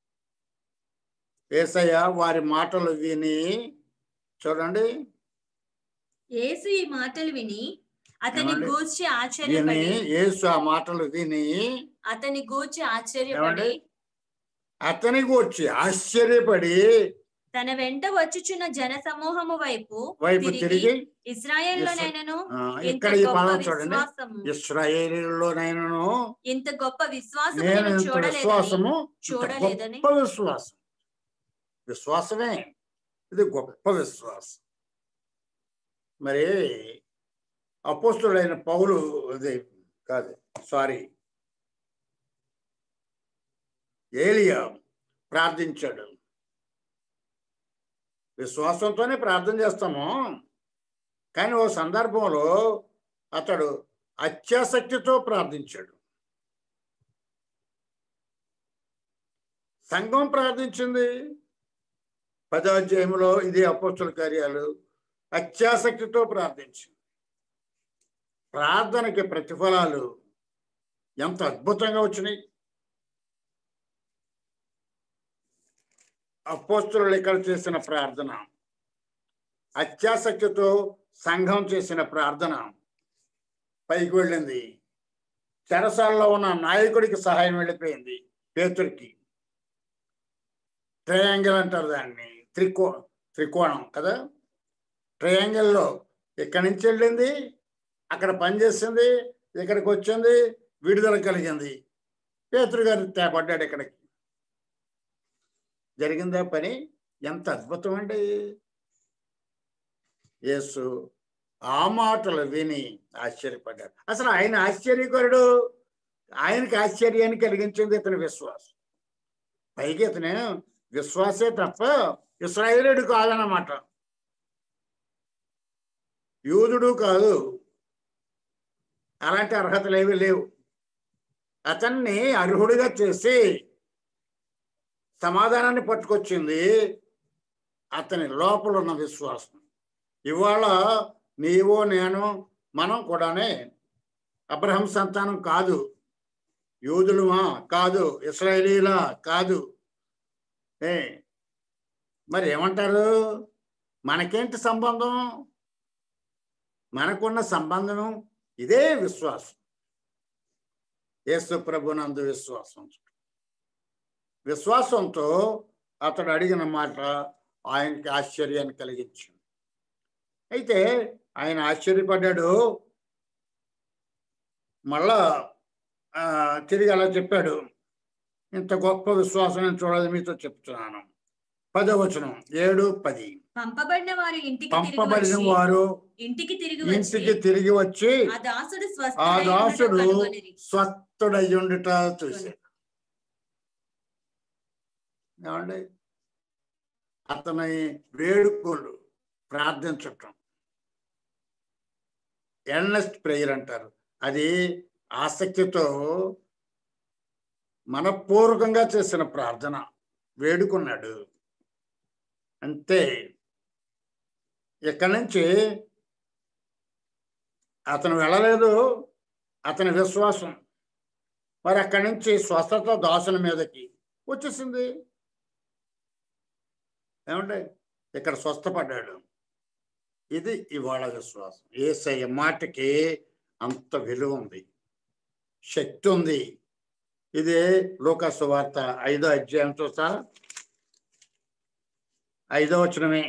యేసయ్య వారి మాటలు విని, చూడండి, యేసు ఈ మాటలు విని అతని గూర్చి ఆశ్చర్యపడి, యేసు ఆ మాటలు విని అతని గూర్చి ఆశ్చర్యపడి, అతని గూర్చి ఆశ్చర్యపడి తన వెంట వచ్చుచున్న జన సమూహము వైపు తిరిగి, ఇశ్రాయేలులోనైనను ఇక్కడ ఈ పదం చూడండి, ఇశ్రాయేలులోనైనను ఇంత గొప్ప విశ్వాసము చూడలేదని. విశ్వాసం, విశ్వాసమే ఇది, గొప్ప విశ్వాసం. మరి అపోస్తలుడైన పౌలు, అదే కాదు, సారీ, ఏలియా ప్రార్థించాడు. విశ్వాసంతోనే ప్రార్థన చేస్తాము, కానీ ఓ సందర్భంలో అతడు అత్యాసక్తితో ప్రార్థించాడు. సంఘం ప్రార్థించింది 10వ అధ్యాయంలో, ఇది అపోస్తలుల కార్యాలు, అత్యాసక్తితో ప్రార్థించింది. ప్రార్థనకి ప్రతిఫలాలు ఎంత అద్భుతంగా వచ్చినాయి. అపోస్తలులు ఇక్కడ చేసిన ప్రార్థన, అత్యాసక్తితో సంఘం చేసిన ప్రార్థన పైకి వెళ్ళింది. చెరసాలలో ఉన్న నాయకుడికి సహాయం వెళ్ళిపోయింది, పేతురికి. ట్రయాంగిల్ అంటారు దాన్ని, త్రికోణం కదా. ట్రయాంగిల్లో ఇక్కడి నుంచి వెళ్ళింది, అక్కడ పనిచేసింది, ఇక్కడికి వచ్చింది, విడుదల కలిగింది. పేతురు గారు తేపడ్డాడు ఇక్కడికి. జరిగిందా పని? ఎంత అద్భుతం అండి. యేసు ఆ మాటలు విని ఆశ్చర్యపడ్డాడు. అసలు ఆయన ఆశ్చర్యకరుడు. ఆయనకి ఆశ్చర్యాన్ని కలిగించింది ఇతని విశ్వాసం. పైకి ఇతనే విశ్వాసే తప్ప ఇశ్రాయేలుడు కాదన్నమాట, యూదుడు కాదు. అలాంటి అర్హతలు ఏవి లేవు. అతన్ని అర్హుడిగా చేసి సమాధానాన్ని పట్టుకొచ్చింది అతని లోపల ఉన్న విశ్వాసం. ఇవాళ నీవు నేను మనం కూడానే అబ్రహం సంతానం కాదు, యూదులమా కాదు, ఇశ్రాయేలీలా కాదు. మరి ఏమంటారు? మనకేంటి సంబంధం? మనకున్న సంబంధం ఇదే విశ్వాసం. యేసు ప్రభునందు విశ్వాసం. విశ్వాసంతో అతడు అడిగిన మాట ఆయనకి ఆశ్చర్యాన్ని కలిగించింది. అయితే ఆయన ఆశ్చర్యపడ్డాడు. మళ్ళా తిరిగి అలా చెప్పాడు, ఇంత గొప్ప విశ్వాసం నేను చూడాలి, మీతో చెప్తున్నాను. 10వ వచనం, 7, 10. పంపబడిన వారు ఇంటికి తిరిగి వచ్చి ఆ దాసుడు స్వస్థుడయ్యుండుట చూశాడు. ఏమండి? అతని వేడుకోలు ప్రార్థించటం, ఎర్నెస్ట్ ప్రేయర్ అంటారు. అది ఆసక్తితో మనపూర్వకంగా చేసిన ప్రార్థన. వేడుకున్నాడు అంతే. ఇక్కడి నుంచి అతను వెళ్ళలేదు, అతని విశ్వాసం. మరి అక్కడి నుంచి స్వస్థత దాసుల మీదకి వచ్చేసింది. ఏమంటే ఇక్కడ స్వస్థపడ్డాడు. ఇది ఇవాళ విశ్వాసం. యేసయ్య మాటకి అంత విలువ ఉంది, శక్తి ఉంది. ఇదే లూకా సువార్త 5వ అధ్యాయంతో సహా 5వ వచనమే.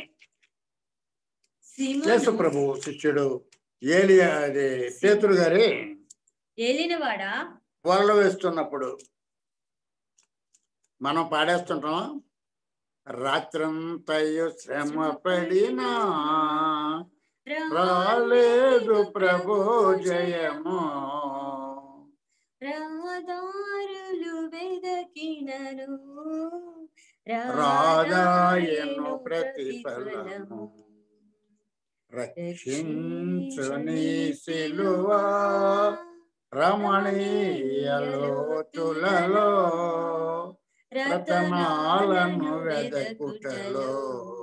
యేసు ప్రభు శిష్యుడు పేతురు గారి వలలో వేస్తున్నప్పుడు మనం పాడేస్తుంటాం, రాత్రంతయు శ్రమ పడినా రాలేదు ప్రభు జయము, రహదారులు వెదకినను రాదాయను ప్రతిఫలము, రక్షించు నీ సిలువా రమణీయ లోతులలో, రతనాలను వెదకుటలో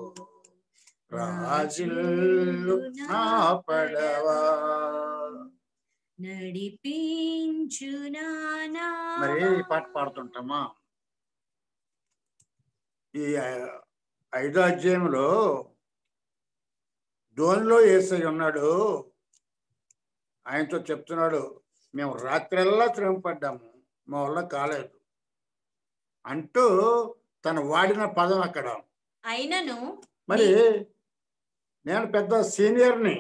రాజులు నా పడవా. నడిపించు నానా. మరి ఈ పాట పాడుతుంటామా? ఈ 5వ అధ్యాయంలో దోనిలో యేసయ్య ఉన్నాడు. ఆయనతో చెప్తున్నాడు, మేము రాత్రెల్లా శ్రమ పడ్డాము, మా వల్ల కాలేదు అంటూ తను వాడిన పదం అక్కడ. అయినను మరి నేను పెద్ద సీనియర్ని,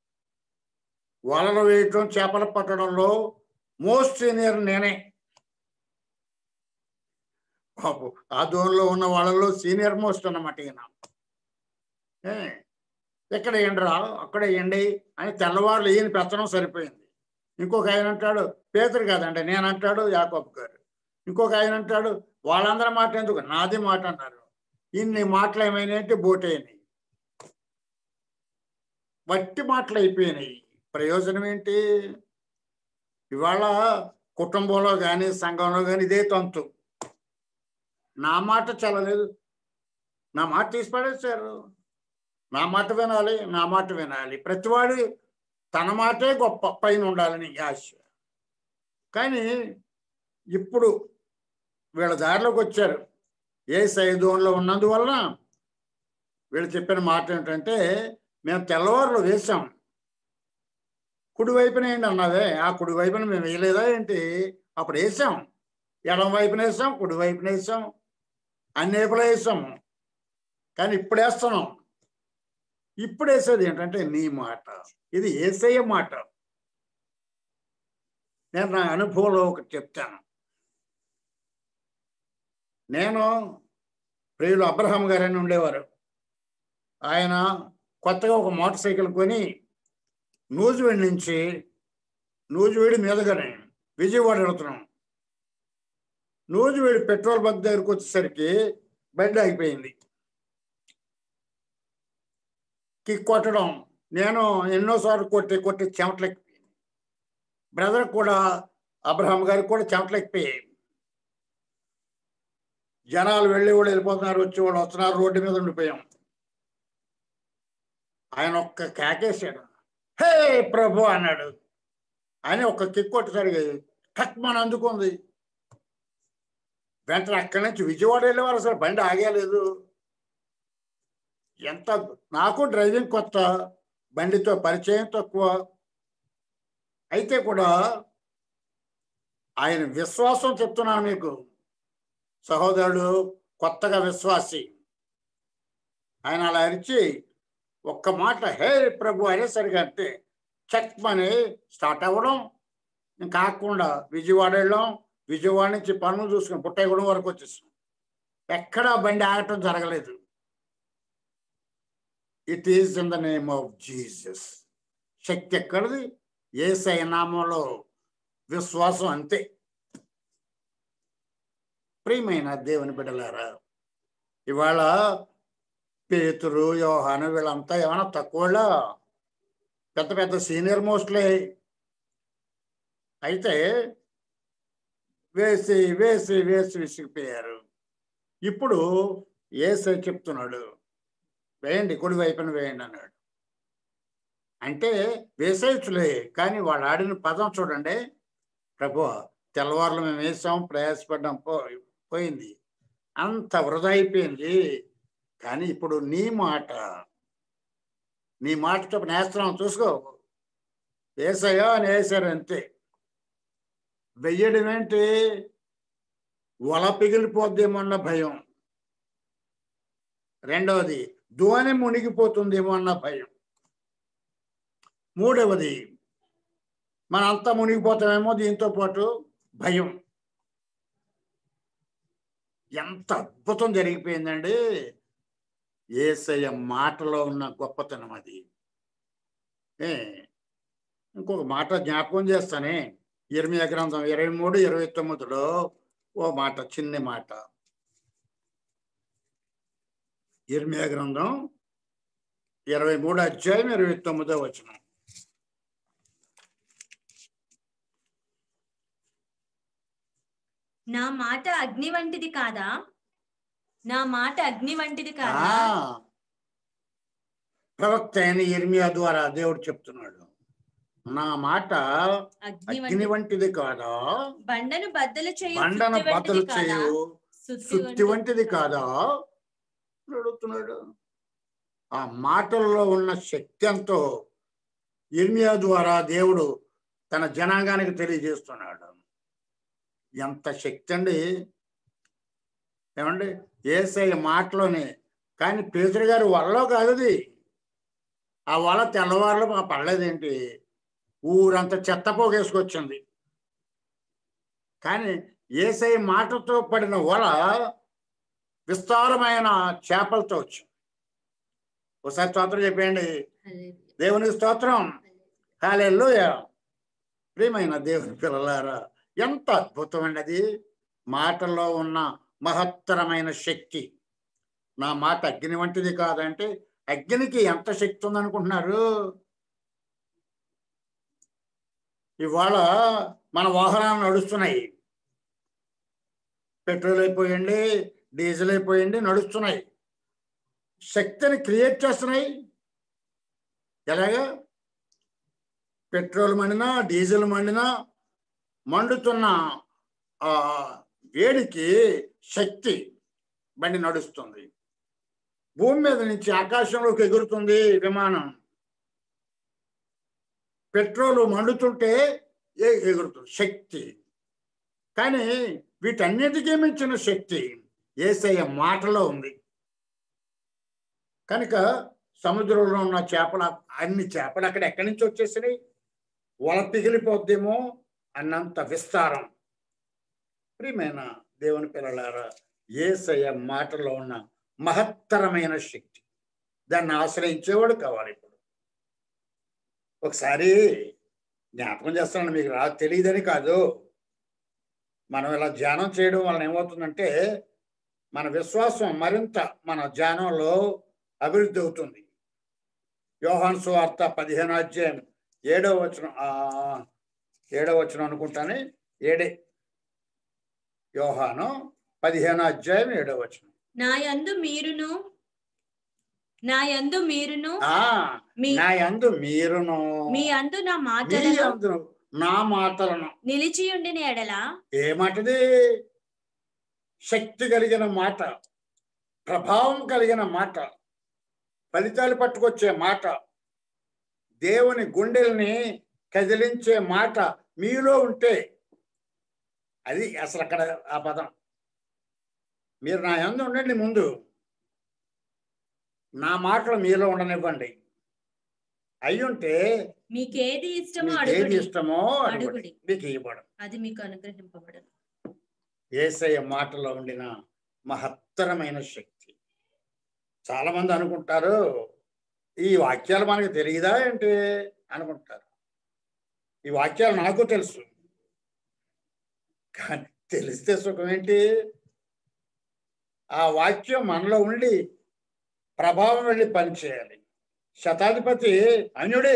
వలలు వేయటం చేపలు పట్టడంలో మోస్ట్ సీనియర్ నేనే. ఆ దోనిలో ఉన్న వాళ్ళలో సీనియర్ మోస్ట్ అన్నమాట ఈయన. ఎక్కడ ఎండరా అక్కడ ఎండి అని తెల్లవారులు ఈయన పెత్తనం సరిపోయింది. ఇంకొక ఆయన అంటాడు పేతురు కాదంటే నేను అంటాడు యాకోబు గారు. ఇంకొక ఆయన అంటాడు వాళ్ళందరి మాట ఎందుకు నాది మాట అన్నారు. ఇన్ని మాటలు ఏమైనాయంటే బోటైనాయి, వట్టి మాటలు అయిపోయినాయి. ప్రయోజనం ఏంటి? ఇవాళ కుటుంబంలో కానీ సంఘంలో కానీ ఇదే తంతు. నా మాట చల్లలేదు, నా మాట తీసి పడేశారు, నా మాట వినాలి, నా మాట వినాలి. ప్రతివాడు తన మాటే గొప్ప పైన ఉండాలని ఆశ. కానీ ఇప్పుడు వీళ్ళ దారిలోకి వచ్చారు. యేసయ్య దోణిలో ఉన్నందువలన వీళ్ళు చెప్పిన మాట ఏంటంటే, మేము తెల్లవారులు వేసాం, కుడి వైపున ఏంటి అన్నావే, ఆ కుడి వైపున మేము వేయలేదా ఏంటి? అప్పుడు వేసాం, ఎడం వైపున వేసాం, కుడి వైపున వేసాం, అన్ని వైపులా వేసాము. కానీ ఇప్పుడు వేస్తున్నాం. ఇప్పుడు వేసేది ఏంటంటే నీ మాట. ఇది యేసయ్య మాట. నేను నా అనుభవంలో ఒకటి చెప్తాను. నేను ప్రియులు అబ్రహాం గారని ఉండేవారు. ఆయన కొత్తగా ఒక మోటార్ సైకిల్ కొని నూజివీడి నుంచి, నూజివీడి మీదగానే విజయవాడ వెళుతున్నాం. నూజివీడి పెట్రోల్ బంక్ దగ్గరికి వచ్చేసరికి బండి ఆగిపోయింది. కిక్ కొట్టడం, నేను ఎన్నోసార్లు కొట్టి చెమటలెక్కిపోయింది. బ్రదర్ కూడా, అబ్రహాం గారికి కూడా చెమటలెక్కిపోయాయి. జనాలు వెళ్ళి వాళ్ళు వెళ్ళిపోతున్నారు, వచ్చేవాళ్ళు వస్తున్నారు, రోడ్డు మీద ఉండిపోయాం. ఆయన ఒక్క కేకేశాడు, హే ప్రభు అన్నాడు. ఆయన ఒక్క కిక్ కొట్టేసరికి టక్ మన అందుకుంది. వెంటనే అక్కడి నుంచి విజయవాడ వెళ్ళేవారు. అసలు బండి ఆగేలేదు. ఎంత నాకు డ్రైవింగ్ కొత్త, బండితో పరిచయం తక్కువ. అయితే కూడా ఆయన విశ్వాసం చెప్తున్నాను మీకు సహోదరుడు, కొత్తగా విశ్వాసి. ఆయన అలా అరిచి ఒక్క మాట హే ప్రభు అనేసరిగా అంటే చెక్ మని స్టార్ట్ అవ్వడం. ఇంకా కాకుండా విజయవాడ వెళ్ళాం. విజయవాడ నుంచి పనులు చూసుకుని పుట్టగూడెం వరకు వచ్చేసాం. ఎక్కడా బండి ఆగటం జరగలేదు. It is in the name of Jesus. శక్తి ఎక్కడిది? యేసయ్య నామంలో విశ్వాసం. అంతే. ప్రియమైన దేవుని బిడ్డలారా, ఇవాళ పేతురు, యోహాను వీళ్ళంతా ఏమైనా తక్కువలా? పెద్ద పెద్ద సీనియర్ మోస్ట్లే. అయితే వేసి వేసి వేసి విసిగిపోయారు. ఇప్పుడు యేసయ్య చెప్తున్నాడు, వేయండి, కుడి వైపున వేయండి అన్నాడు. అంటే వేసేయచ్చులే, కానీ వాడు ఆడిన పదం చూడండి. ప్రభు తెల్లవారులు మేము వేసాం, ప్రయాసపడ్డాం, పోయింది, అంత వృధా అయిపోయింది. కానీ ఇప్పుడు నీ మాట చొప్పున వేస్తున్నాం, చూసుకో. వేసాయో అని వేసారు అంతే. వెయ్యడం ఏంటి? వల పిగిలిపోద్దేమో అన్న భయం. రెండవది దోణి మునిగిపోతుందేమో అన్న భయం. మూడవది మనంతా మునిగిపోతామేమో దీంతో పాటు భయం. ఎంత అద్భుతం జరిగిపోయిందండి! యేసయ్య మాటలో ఉన్న గొప్పతనం అది. ఇంకొక మాట జ్ఞాపకం చేస్తానే. ఇర్మియా గ్రంథం 23:29లో ఓ మాట, చిన్న మాట. ఇర్మియా గ్రంథం 23:29. నా మాట అగ్ని వంటిది కాదా? నా మాట అగ్ని వంటిది కాదా? ప్రవక్త అయిన ఇర్మియా ద్వారా దేవుడు చెప్తున్నాడు, నా మాట అగ్ని వంటిది కాదా? బండను బద్దలు చేయు సుత్తి వంటిది కాదా అడుగుతున్నాడు. ఆ మాటల్లో ఉన్న శక్తి ఎంతో ఇర్మియా ద్వారా దేవుడు తన జనాంగానికి తెలియజేస్తున్నాడు. ఎంత శక్తి అండి! ఏమండి, యేసయ్య మాటలోనే. కానీ పేతురు గారు వలలో కాదు అది. ఆ వల తెల్లవారులు మా పడలేదేంటి? ఊరంతా చెత్త పోగేసుకొచ్చింది. కానీ యేసయ్య మాటతో పడిన వల విస్తారమైన చేపలతో వచ్చింది. ఒకసారి స్తోత్రం చెప్పండి. దేవునికి స్తోత్రం. హల్లెలూయా. ప్రియమైన దేవుని పిల్లలారా, ఎంత అద్భుతమండి అది. మాటల్లో ఉన్న మహత్తరమైన శక్తి. నా మాట అగ్ని వంటిది కాదంటే అగ్నికి ఎంత శక్తి ఉందనుకుంటున్నారు? ఇవాళ మన వాహనాలు నడుస్తున్నాయి, పెట్రోల్ అయిపోయింది, డీజిల్ అయిపోయింది, నడుస్తున్నాయి. శక్తిని క్రియేట్ చేస్తున్నాయి. ఎలాగా? పెట్రోల్ మండినా, డీజిల్ మండినా, మండుతున్న ఆ వేడికి శక్తి బండి నడుస్తుంది. భూమి మీద నుంచి ఆకాశంలోకి ఎగురుతుంది విమానం. పెట్రోల్ మండుతుంటే ఎగురుతుంది శక్తి. కానీ వీటన్నిటికీ మించిన శక్తి యేసయ్య మాటలో ఉంది. కనుక సముద్రంలో ఉన్న చేపలు, అన్ని చేపలు అక్కడ ఎక్కడి నుంచి వచ్చేసినాయి? వల పిగిలిపోద్దేమో అన్నంత విస్తారం. ప్రియమైన దేవుని పిల్లలారా, యేసయ్య మాటలో ఉన్న మహత్తరమైన శక్తి. దాన్ని ఆశ్రయించేవాడు కావాలి. ఇప్పుడు ఒకసారి జ్ఞాపకం చేస్తాను, మీకు తెలియదని కాదు. మనం ఇలా ధ్యానం చేయడం వలన ఏమవుతుందంటే మన విశ్వాసం మరింత మన ధ్యానంలో అభివృద్ధి అవుతుంది. యోహాను సువార్త 15వ అధ్యాయం 7వ వచనం అనుకుంటానే, 7 యోహాను 15వ అధ్యాయం 7వ వచనం. నా యందు మీరును మీ అందు నా మాటలను నిలిచి ఉండిన ఎడల. ఏ మాటది? శక్తి కలిగిన మాట, ప్రభావం కలిగిన మాట, ఫలితాలు పట్టుకొచ్చే మాట, దేవుని గుండెల్ని కదిలించే మాట మీలో ఉంటే, అది అసలు అక్కడ ఆ పదం. మీరు నా యందు ఉండండి, ముందు నా మాటలు మీలో ఉండనివ్వండి. అయ్యుంటే మీకేది ఇష్టమో అడుగుడి, మీకు ఇవ్వబడు, అది మీకు అనుగ్రహింపబడదు. యేసయ్య మాటలో ఉండిన మహత్తరమైన శక్తి. చాలా మంది అనుకుంటారు, ఈ వాక్యాలు మనకు తెలియదా ఏంటి అనుకుంటారు. ఈ వాక్యాలు నాకు తెలుసు, కానీ తెలిస్తే సుఖం ఏంటి? ఆ వాక్యం మనలో ఉండి ప్రభావం వెళ్ళి పనిచేయాలి. శతాధిపతి అన్యుడే,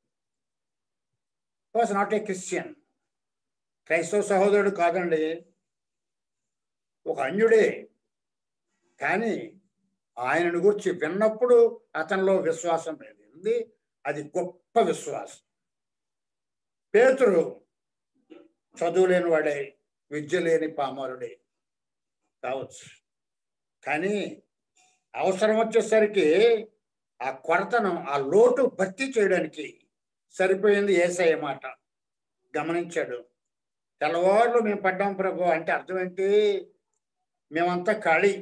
వాజ్ నాట్ ఏ క్రిస్టియన్, క్రైస్తవ సహోదరుడు కాదండి, ఒక అన్యుడే. కానీ ఆయనను గురించి విన్నప్పుడు అతనిలో విశ్వాసం కలిగింది. అది గొప్ప విశ్వాసం. పేతురు చదువు లేని వాడే, విద్య లేని పామరుడే కావచ్చు, కానీ అవసరం వచ్చేసరికి ఆ కొరతను, ఆ లోటు భర్తీ చేయడానికి సరిపోయింది యేసయ్య మాట. గమనించాడు. తెల్లవారులు మేము పడ్డాం ప్రభు అంటే అర్థం ఏంటి? మేమంతా ఖాళీ,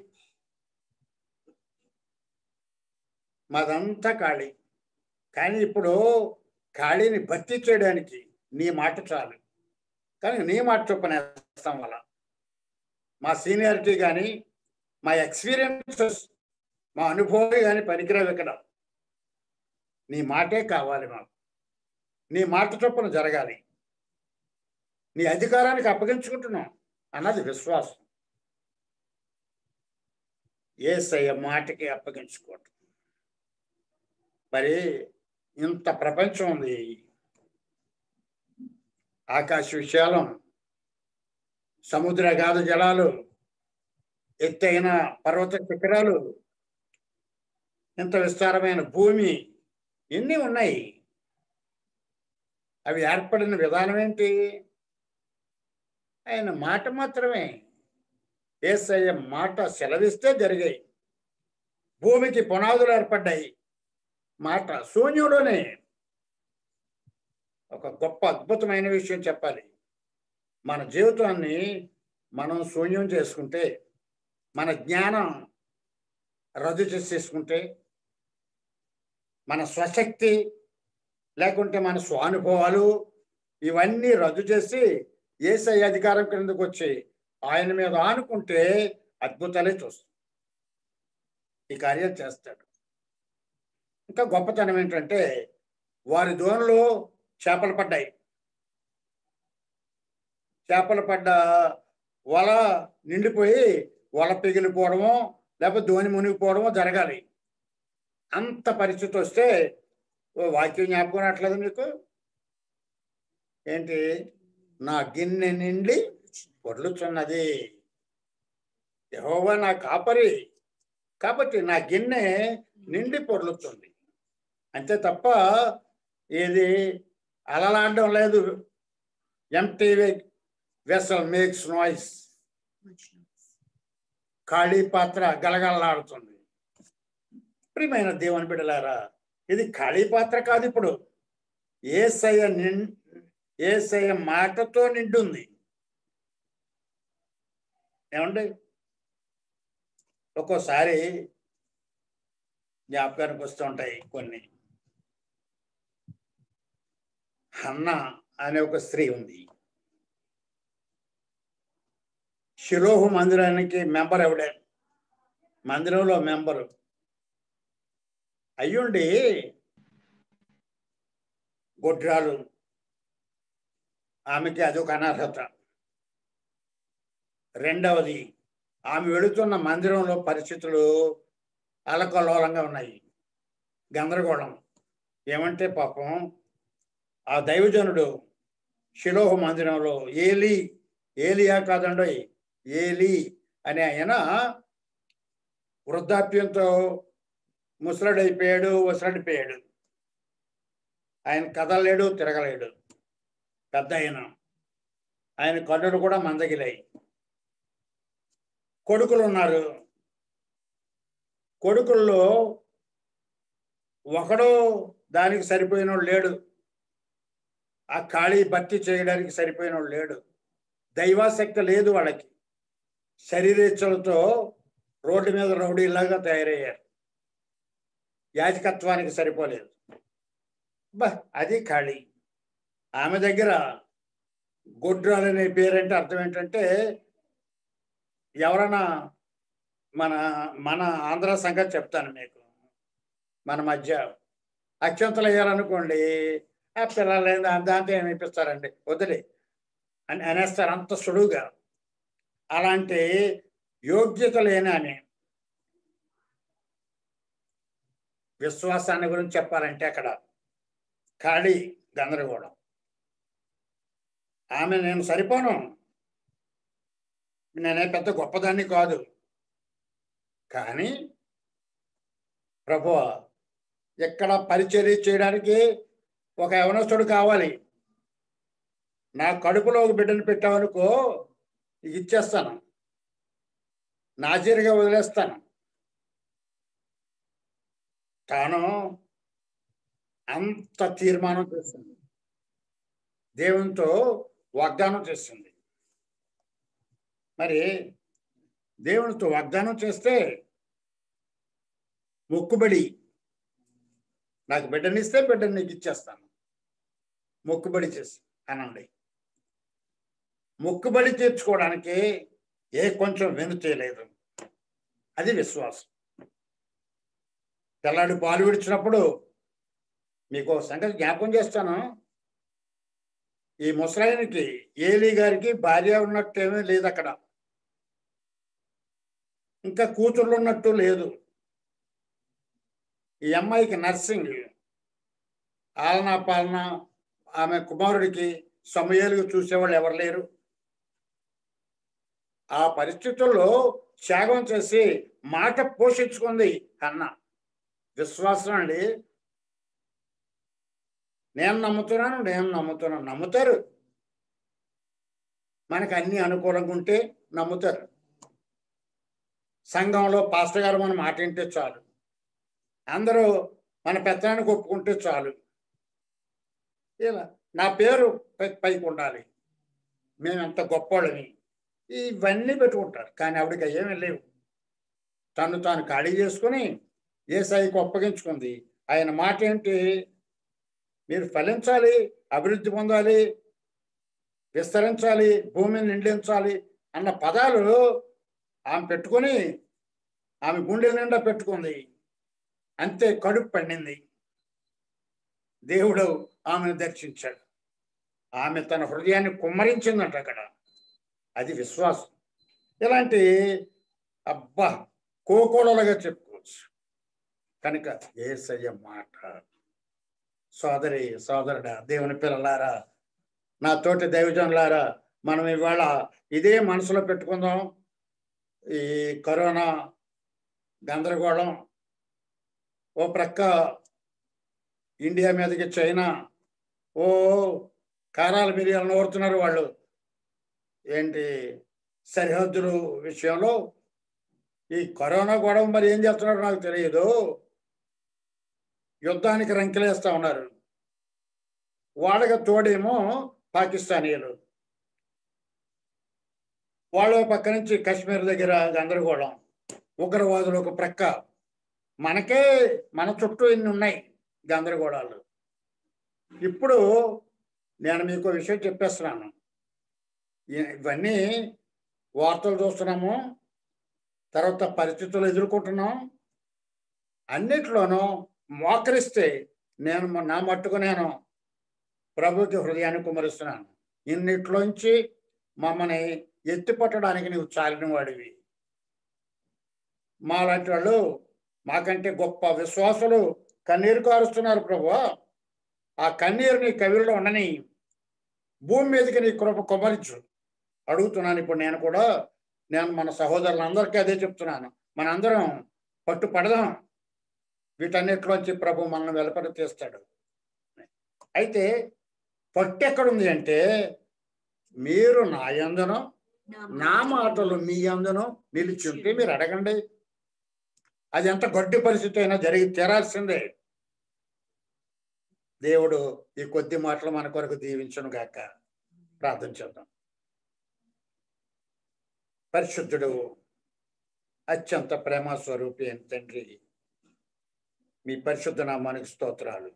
మాదంతా ఖాళీ. కానీ ఇప్పుడు ఖాళీని భర్తీ చేయడానికి నీ మాట చాలు. కానీ నీ మాట చొప్పునేస్తాం వల్ల మా సీనియారిటీ కానీ, మా ఎక్స్పీరియన్సెస్, మా అనుభవం కానీ పనికిరావు. ఇక్కడ నీ మాటే కావాలి మాకు. నీ మాట చొప్పున జరగాలి. నీ అధికారానికి అప్పగించుకుంటున్నాం అన్నది విశ్వాసం. యేసయ్య మాటకి అప్పగించుకోవటం. మరి ఇంత ప్రపంచం ఉంది, ఆకాశ విశాలం, సముద్రగాధ జలాలు, ఎత్తైన పర్వత శిఖరాలు, ఇంత విస్తారమైన భూమి, ఎన్ని ఉన్నాయి. అవి ఏర్పడిన విధానం ఏంటి? ఆయన మాట మాత్రమే. యేసయ్య మాట సెలవిస్తే జరిగాయి. భూమికి పునాదులు ఏర్పడ్డాయి. మాట శూన్యంలోనే. ఒక గొప్ప అద్భుతమైన విషయం చెప్పాలి. మన జీవితాన్ని మనం శూన్యం చేసుకుంటే, మన జ్ఞానం రద్దు చేసేసుకుంటే, మన స్వశక్తి లేకుంటే మన స్వానుభవాలు ఇవన్నీ రద్దు చేసి యేసయ్య అధికారం కిందకు వచ్చి ఆయన మీద ఆనుకుంటే అద్భుతాలే చూస్తాం. ఈ కార్యం చేస్తాడు. ఇంకా గొప్పతనం ఏంటంటే, వారి దోణిలో చేపలు పడ్డాయి. చేపలు పడ్డ వల నిండిపోయి వల పిగిలిపోవడమో లేకపోతే ధోని మునిగిపోవడమో జరగాలి. అంత పరిస్థితి వస్తే వాక్యం జ్ఞాపకం రావట్లేదు మీకు? ఏంటి? నా గిన్నె నిండి పొర్లుచున్నది, యెహోవా నా కాపరి కాబట్టి నా గిన్నె నిండి పొర్లుతుంది. అంతే తప్ప ఏది అలలాడడం లేదు. ఎంటీ వెసల్ మేక్స్ నాయిస్, ఖాళీ పాత్ర గలగలలాడుతుంది. ప్రియమైన దేవుని బిడ్డలారా, ఇది ఖాళీ పాత్ర కాదు. ఇప్పుడు యేసయ్య మాటతో నిండుంది. ఏమండి? ఒక్కోసారి జ్ఞాపకానికి వస్తూ ఉంటాయి కొన్ని. హన్నా అనే ఒక స్త్రీ ఉంది. షిలోహు మందిరానికి మెంబర్ ఎవడే, మందిరంలో మెంబరు అయ్యుండి గొడ్రాలు. ఆమెకి అదొక అనర్హత. రెండవది, ఆమె వెళుతున్న మందిరంలో పరిస్థితులు అలకల్లోలంగా ఉన్నాయి, గందరగోళం. ఏమంటే పాపం ఆ దైవజనుడు షిలోహు మందిరంలో ఏలియా కాదండి, ఏలి అనే ఆయన వృద్ధాప్యంతో ముసలుడైపోయాడు, వసడిపోయాడు. ఆయన కదలలేడు, తిరగలేడు. పెద్ద ఆయన కన్నులు కూడా మందగిలాయి. కొడుకులు ఉన్నారు. కొడుకుల్లో ఒకడో దానికి సరిపోయినోడు లేడు, ఆ ఖాళీ భర్తీ చేయడానికి సరిపోయినోడు లేడు. దైవాసక్తి లేదు వాళ్ళకి. శరీరేచ్ఛలతో రోడ్డు మీద రౌడీలాగా తయారయ్యారు. యాజకత్వానికి సరిపోలేదు. అది ఖాళీ. ఆమె దగ్గర గొడ్రాలు అనే పేరంటే అర్థం ఏంటంటే, ఎవరైనా మన ఆంధ్ర సంగతి చెప్తాను మీకు. మన మధ్య అక్షంతలు వేయాలనుకోండి, ఆ పిల్లలు దాంతో ఏమి ఇప్పిస్తారండి, వదిలే అని అనేస్తారు అంత సుడువుగా. అలాంటి యోగ్యత లేని ఆమె. విశ్వాసాన్ని గురించి చెప్పాలంటే అక్కడ ఖాళీ, గందరగోళం. ఆమె నేను సరిపోను, నేనే పెద్ద గొప్పదాన్ని కాదు, కానీ ప్రభువా ఎక్కడ పరిచర్య చేయడానికి ఒక యవనస్తుడు కావాలి. నా కడుపులో ఒక బిడ్డను పెట్టావనుకో, ఇచ్చేస్తాను, నాజీరుగా వదిలేస్తాను. తాను అంత తీర్మానం చేస్తుంది, దేవునితో వాగ్దానం చేస్తుంది. మరి దేవునితో వాగ్దానం చేస్తే మొక్కుబడి, నాకు బిడ్డనిస్తే బిడ్డని నీకు ఇచ్చేస్తాను, మొక్కుబడి చేసి అనండి. మొక్కుబడి తీర్చుకోవడానికి కొంచెం వెనుతేయలేదు. అది విశ్వాసం. తెల్లాడి పాలు విడిచినప్పుడు మీకు సంగతి జ్ఞాపకం చేస్తాను. ఈ ముసలాయనకి ఏలీ గారికి భార్య ఉన్నట్టేమీ లేదు, అక్కడ ఇంకా కూతుర్లు ఉన్నట్టు లేదు. ఈ అమ్మాయికి నర్సింగ్, ఆలనా పాలన, ఆమె కుమారుడికి సమయాలుగా చూసేవాళ్ళు ఎవరు లేరు. ఆ పరిస్థితుల్లో త్యాగం చేసి మాట పోషించుకుంది అన్న. విశ్వాసం అండి. నేను నమ్ముతున్నాను. నమ్ముతారు. మనకు అన్ని అనుకూలంగా ఉంటే నమ్ముతారు. సంఘంలో పాస్టర్ గారు మన మాట వింటే చాలు, అందరూ మన పెత్తనానికి ఒప్పుకుంటే చాలు, ఇలా నా పేరు పైకి ఉండాలి, మేము ఎంత గొప్పవాళ్ళని, ఇవన్నీ పెట్టుకుంటారు. కానీ ఆవిడకి ఏమీ లేవు. తను తాను ఖాళీ చేసుకుని యేసయ్యకు అప్పగించుకుంది. ఆయన మాట ఏంటి? మీరు ఫలించాలి, అభివృద్ధి పొందాలి, విస్తరించాలి, భూమిని నిండించాలి అన్న పదాలు ఆమె పెట్టుకొని ఆమె గుండెల నిండా పెట్టుకుంది. అంతే, కడుపు పండింది. దేవుడు ఆమెను దర్శించాడు. ఆమె తన హృదయాన్ని కుమ్మరించిందంట. అక్కడ అది విశ్వాసం. ఇలాంటి అబ్బా కోకోలలుగా చెప్పుకోవచ్చు. కనుక యేసయ్య మాట. సోదరి సోదరుడా, దేవుని పిల్లలారా, నా తోటి దైవజనులారా, మనం ఇవాళ ఇదే మనసులో పెట్టుకుందాం. ఈ కరోనా గందరగోళం, ఓ ప్రక్క ఇండియా మీదకి చైనా ఓ కారాల మిరియాలను ఓడుతున్నారు. వాళ్ళు ఏంటి సరిహద్దుల విషయంలో ఈ కరోనా గొడవ మరి ఏం చేస్తున్నారో నాకు తెలియదు. యుద్ధానికి రంకెలేస్తా ఉన్నారు. వాళ్ళకి తోడేమో పాకిస్తానీయులు, వాళ్ళ పక్క నుంచి కాశ్మీర్ దగ్గర గందరగోళం, ఉగ్రవాదులు ఒక ప్రక్క. మనకే మన చుట్టూ ఇన్ని ఉన్నాయి గందరగోళాలు. ఇప్పుడు నేను మీకు విషయం చెప్పేస్తున్నాను. ఇవన్నీ వార్తలు చూస్తున్నాము, తర్వాత పరిస్థితులు ఎదుర్కొంటున్నాం. అన్నిట్లోనూ మోకరిస్తే నా మట్టుకు నేను ప్రభుకి హృదయాన్ని కుమరిస్తున్నాను. ఇన్నిట్లోంచి మమ్మల్ని ఎత్తిపట్టడానికి నీవు చాలిన వాడివి. మాలాంటి వాళ్ళు, మాకంటే గొప్ప విశ్వాసులు కన్నీరు కారుస్తున్నారు ప్రభువా. ఆ కన్నీరు నీ కవిలో ఉండని, భూమి మీదకి నీ కృప కుమరించు అడుగుతున్నాను. ఇప్పుడు నేను కూడా మన సహోదరులందరికీ అదే చెప్తున్నాను. మనందరం పట్టుపడదాం. వీటన్నిటిలోంచి ప్రభు మనల్ని వెలుపల తీస్తాడు. అయితే పట్టు ఎక్కడుంది అంటే, మీరు నా యందును నా మాటలు మీ యందును నిలిచి ఉంటే మీరు అడగండి. అది ఎంత గడ్డి పరిస్థితి అయినా జరిగి తీరాల్సిందే. దేవుడు ఈ కొద్ది మాటలు మన కొరకు దీవించును గాక. ప్రార్థన చేద్దాం. పరిశుద్ధుడు, అత్యంత ప్రేమ స్వరూపి అయిన తండ్రి, మీ పరిశుద్ధ నామానికి స్తోత్రాలు.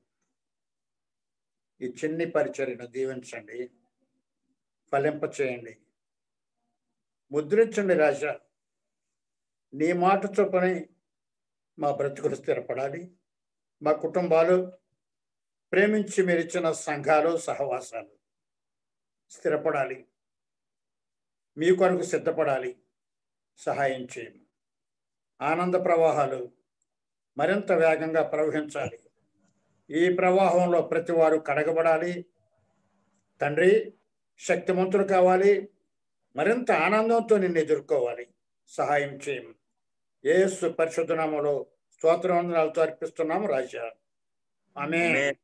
ఈ చిన్ని పరిచర్యను దీవించండి, ఫలింప చేయండి, ముద్రించండి రాజా. నీ మాట చొప్పుని మా బ్రతుకులు స్థిరపడాలి. మా కుటుంబాలు, ప్రేమించి మీరిచ్చిన సంఘాలు, సహవాసాలు స్థిరపడాలి. మీ కొరకు సిద్ధపడాలి. సహాయం చేయండి. ఆనంద ప్రవాహాలు మరింత వేగంగా ప్రవహించాలి. ఈ ప్రవాహంలో ప్రతి వారు కడగబడాలి. తండ్రి, శక్తిమంతులు కావాలి. మరింత ఆనందంతో నిన్ను ఎదుర్కోవాలి. సహాయం చేయండి. యేసు పరిశుద్ధ నామములో స్తోత్రవందనాలతో అర్పిస్తున్నాము రాజా. ఆమేన్.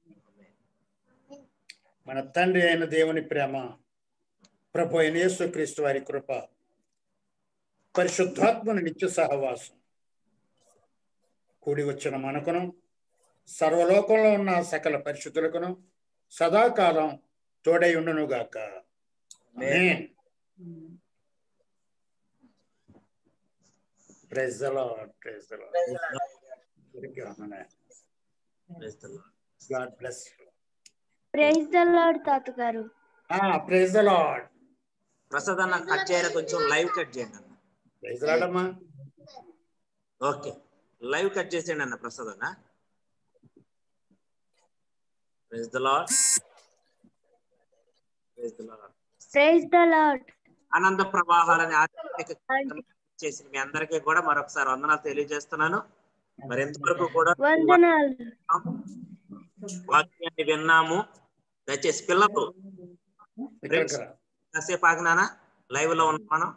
మన తండ్రి అయిన దేవుని ప్రేమ, ప్రభు అయిన యేసు క్రీస్తు వారి కృప, పరిశుద్ధాత్మని నిత్య సహవాసం కూడి వచ్చిన మనకును, సర్వలోకంలో ఉన్న సకల పరిశుద్ధులకును సదాకాలం తోడై ఉండును గాక. ఆమేన్. Praise the lord. Praise the లార్డ్. God bless you. Praise the lord తాతగారు. Praise the lord. ప్రసాద్ అన్న కట్ చేయరా, కొంచెం లైవ్ కట్ చేయండి అన్న. ప్రైజ్ ది లార్డ్ అమ్మా. ఓకే, లైవ్ కట్ చేసేయండి అన్న ప్రసాద్ అన్న. Praise the lord. Praise the lord. Praise the lord. ఆనంద ప్రవాహాలని చేసిన మీ అందరికీ కూడా మరొకసారి వందనాలు తెలియజేస్తున్నాను. మరి ఎంతవరకు కూడా వందనాలు. వాక్యాన్ని విన్నాము. దయచేసి పిల్లలు కాసేపు ఆగినానా, లైవ్ లో ఉన్నాం మనం.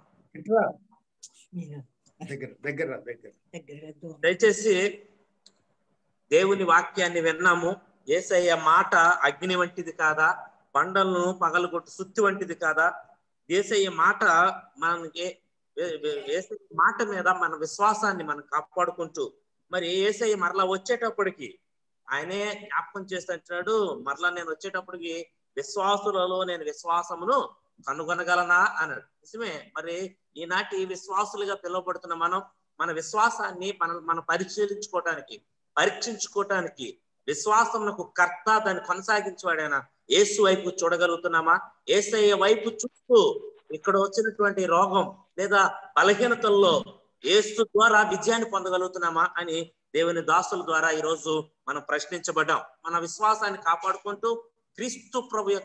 దయచేసి దేవుని వాక్యాన్ని విన్నాము. యేసయ్య మాట అగ్ని వంటిది కాదా, బండలను పగలగొట్టు సుత్తి వంటిది కాదా. యేసయ్య మాట మనకి, యేసయ్య మాట మీద మన విశ్వాసాన్ని మనం కాపాడుకుంటూ, మరి యేసయ్య మరలా వచ్చేటప్పటికి ఆయనే జ్ఞాపకం చేస్తున్నాడు. మరలా నేను వచ్చేటప్పటికి విశ్వాసులలో నేను విశ్వాసమును కనుగొనగలనా అన్నాడు. నిజమే. మరి ఈనాటి విశ్వాసులుగా పిలువబడుతున్న మనం మన విశ్వాసాన్ని మనం పరీక్షించుకోవటానికి విశ్వాసమునకు కర్త, దాన్ని కొనసాగించేవాడైనా యేసు వైపు చూడగలుగుతున్నామా? యేసయ్య వైపు చూస్తూ ఇక్కడ వచ్చినటువంటి రోగం లేదా బలహీనతల్లో యేసు ద్వారా విజయాన్ని పొందగలుగుతున్నామా అని దేవుని దాసుల ద్వారా ఈ రోజు మనం ప్రశ్నించబడ్డాం. మన విశ్వాసాన్ని కాపాడుకుంటూ క్రీస్తు ప్రభు యొక్క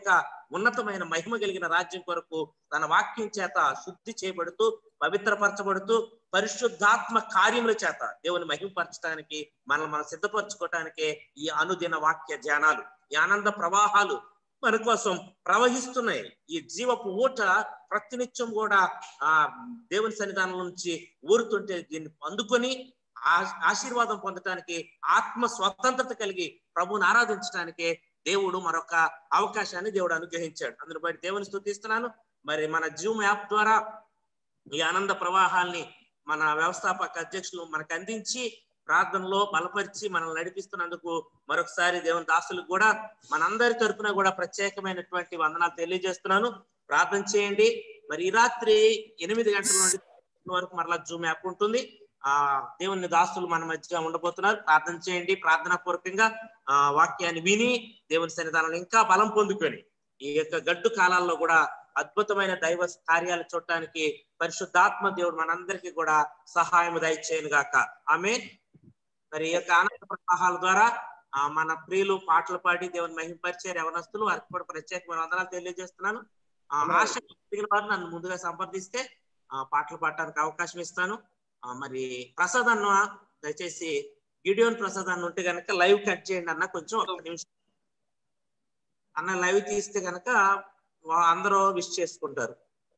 ఉన్నతమైన మహిమ కలిగిన రాజ్యం కొరకు తన వాక్యం చేత శుద్ధి చేయబడుతూ పవిత్రపరచబడుతూ పరిశుద్ధాత్మ కార్యముల చేత దేవుని మహిమపరచడానికి మనం సిద్ధపరచుకోవటానికే ఈ అనుదిన వాక్య ధ్యానాలు, ఈ ఆనంద ప్రవాహాలు మన కోసం ప్రవహిస్తున్నాయి. ఈ జీవపు ఊట ప్రతినిత్యం కూడా దేవుని సన్నిధానం నుంచి ఊరుతుంటే దీన్ని అందుకొని ఆశీర్వాదం పొందటానికి, ఆత్మ స్వతంత్రత కలిగి ప్రభువుని ఆరాధించడానికే దేవుడు మరొక అవకాశాన్ని దేవుడు అనుగ్రహించాడు. అందులో బట్టి దేవుని స్తుతిస్తున్నాను. మరి మన జూమ్ యాప్ ద్వారా ఈ ఆనంద ప్రవాహాల్ని మన వ్యవస్థాపక అధ్యక్షులు మనకు అందించి ప్రార్థనలో బలపరిచి మనల్ని నడిపిస్తున్నందుకు మరొకసారి దేవుని దాసులకు కూడా మనందరి తరఫున కూడా ప్రత్యేకమైనటువంటి వందనాలు తెలియజేస్తున్నాను. ప్రార్థన చేయండి. మరి ఈ రాత్రి 8 గంటల నుండి వరకు మరలా జూమ్ యాప్ ఉంటుంది. దేవుని దాసులు మన మధ్య ఉండబోతున్నారు. ప్రార్థన చేయండి. ప్రార్థనా పూర్వకంగా వాక్యాన్ని విని దేవుని సన్నిధానంలో ఇంకా బలం పొందుకొని ఈ యొక్క గడ్డు కాలాల్లో కూడా అద్భుతమైన దైవ కార్యాలు చూడటానికి పరిశుద్ధాత్మ దేవుడు మనందరికీ కూడా సహాయం దయచేయను గాక. ఆమేన్. మరి ఈ యొక్క ఆనంద ప్రవాహాల ద్వారా మన ప్రియులు పాటలు పాడి దేవుని మహిమపరిచారు యవనస్తులు, వారికి కూడా ప్రత్యేకమైన వందనాలు తెలియజేస్తున్నాను. ఆశ కలిగిన వారు నన్ను ముందుగా సంప్రదిస్తే పాటలు పాడటానికి అవకాశం ఇస్తాను. మరి ప్రసాద్ అన్న దయచేసి గిడియోన్ ప్రసాద్ అన్న ఉంటే గనక లైవ్ కట్ చేయండి అన్న, కొంచెం 1 నిమిషం అన్న లైవ్ తీస్తే గనక అందరూ విష్ చేసుకుంటారు.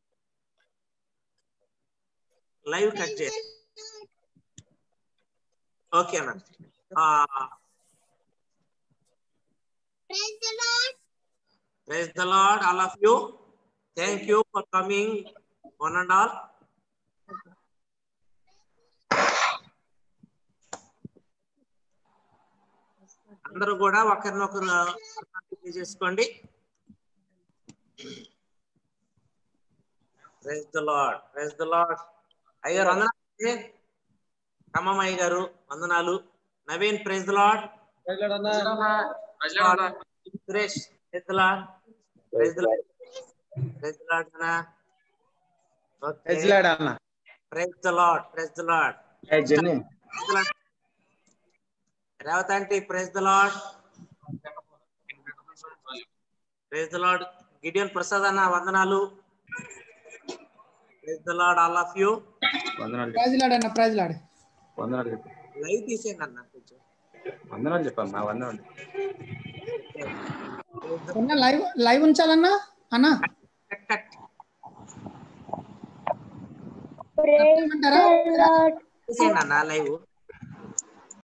లైవ్ కట్ చేయండి. ఓకే అన్న. Praise the Lord, all of you. Thank you for coming, one and all. అందరూ కూడా ఒకరినొకరు చేసుకోండి. Praise the lord, praise the lord. అయ్యారు వందనాలు. రమ్మయ్య గారు వందనాలు. Naveen praise the lord. Suresh praise the lord. Praise the lord. Praise the lord అన్న. ప్రైజ్ ద లార్డ్ అన్న. Praise the lord. Praise the lord. Revath aunty praise the lord. Praise the lord. Gideon Prasad అన్న వందనాలు. Praise the lord all of you. వందనాలు. ప్రైజ్ లార్డ్ అన్న. Praise lord. వందనాలు. లైవ్ తీసేయండి అన్న కొంచెం. వందనాలు చెప్పమ్మా. వందనాలు. అన్న లైవ్ ఉంచాలన్నా అన్న. Praise the lord. తీసేయండి అన్న లైవ్.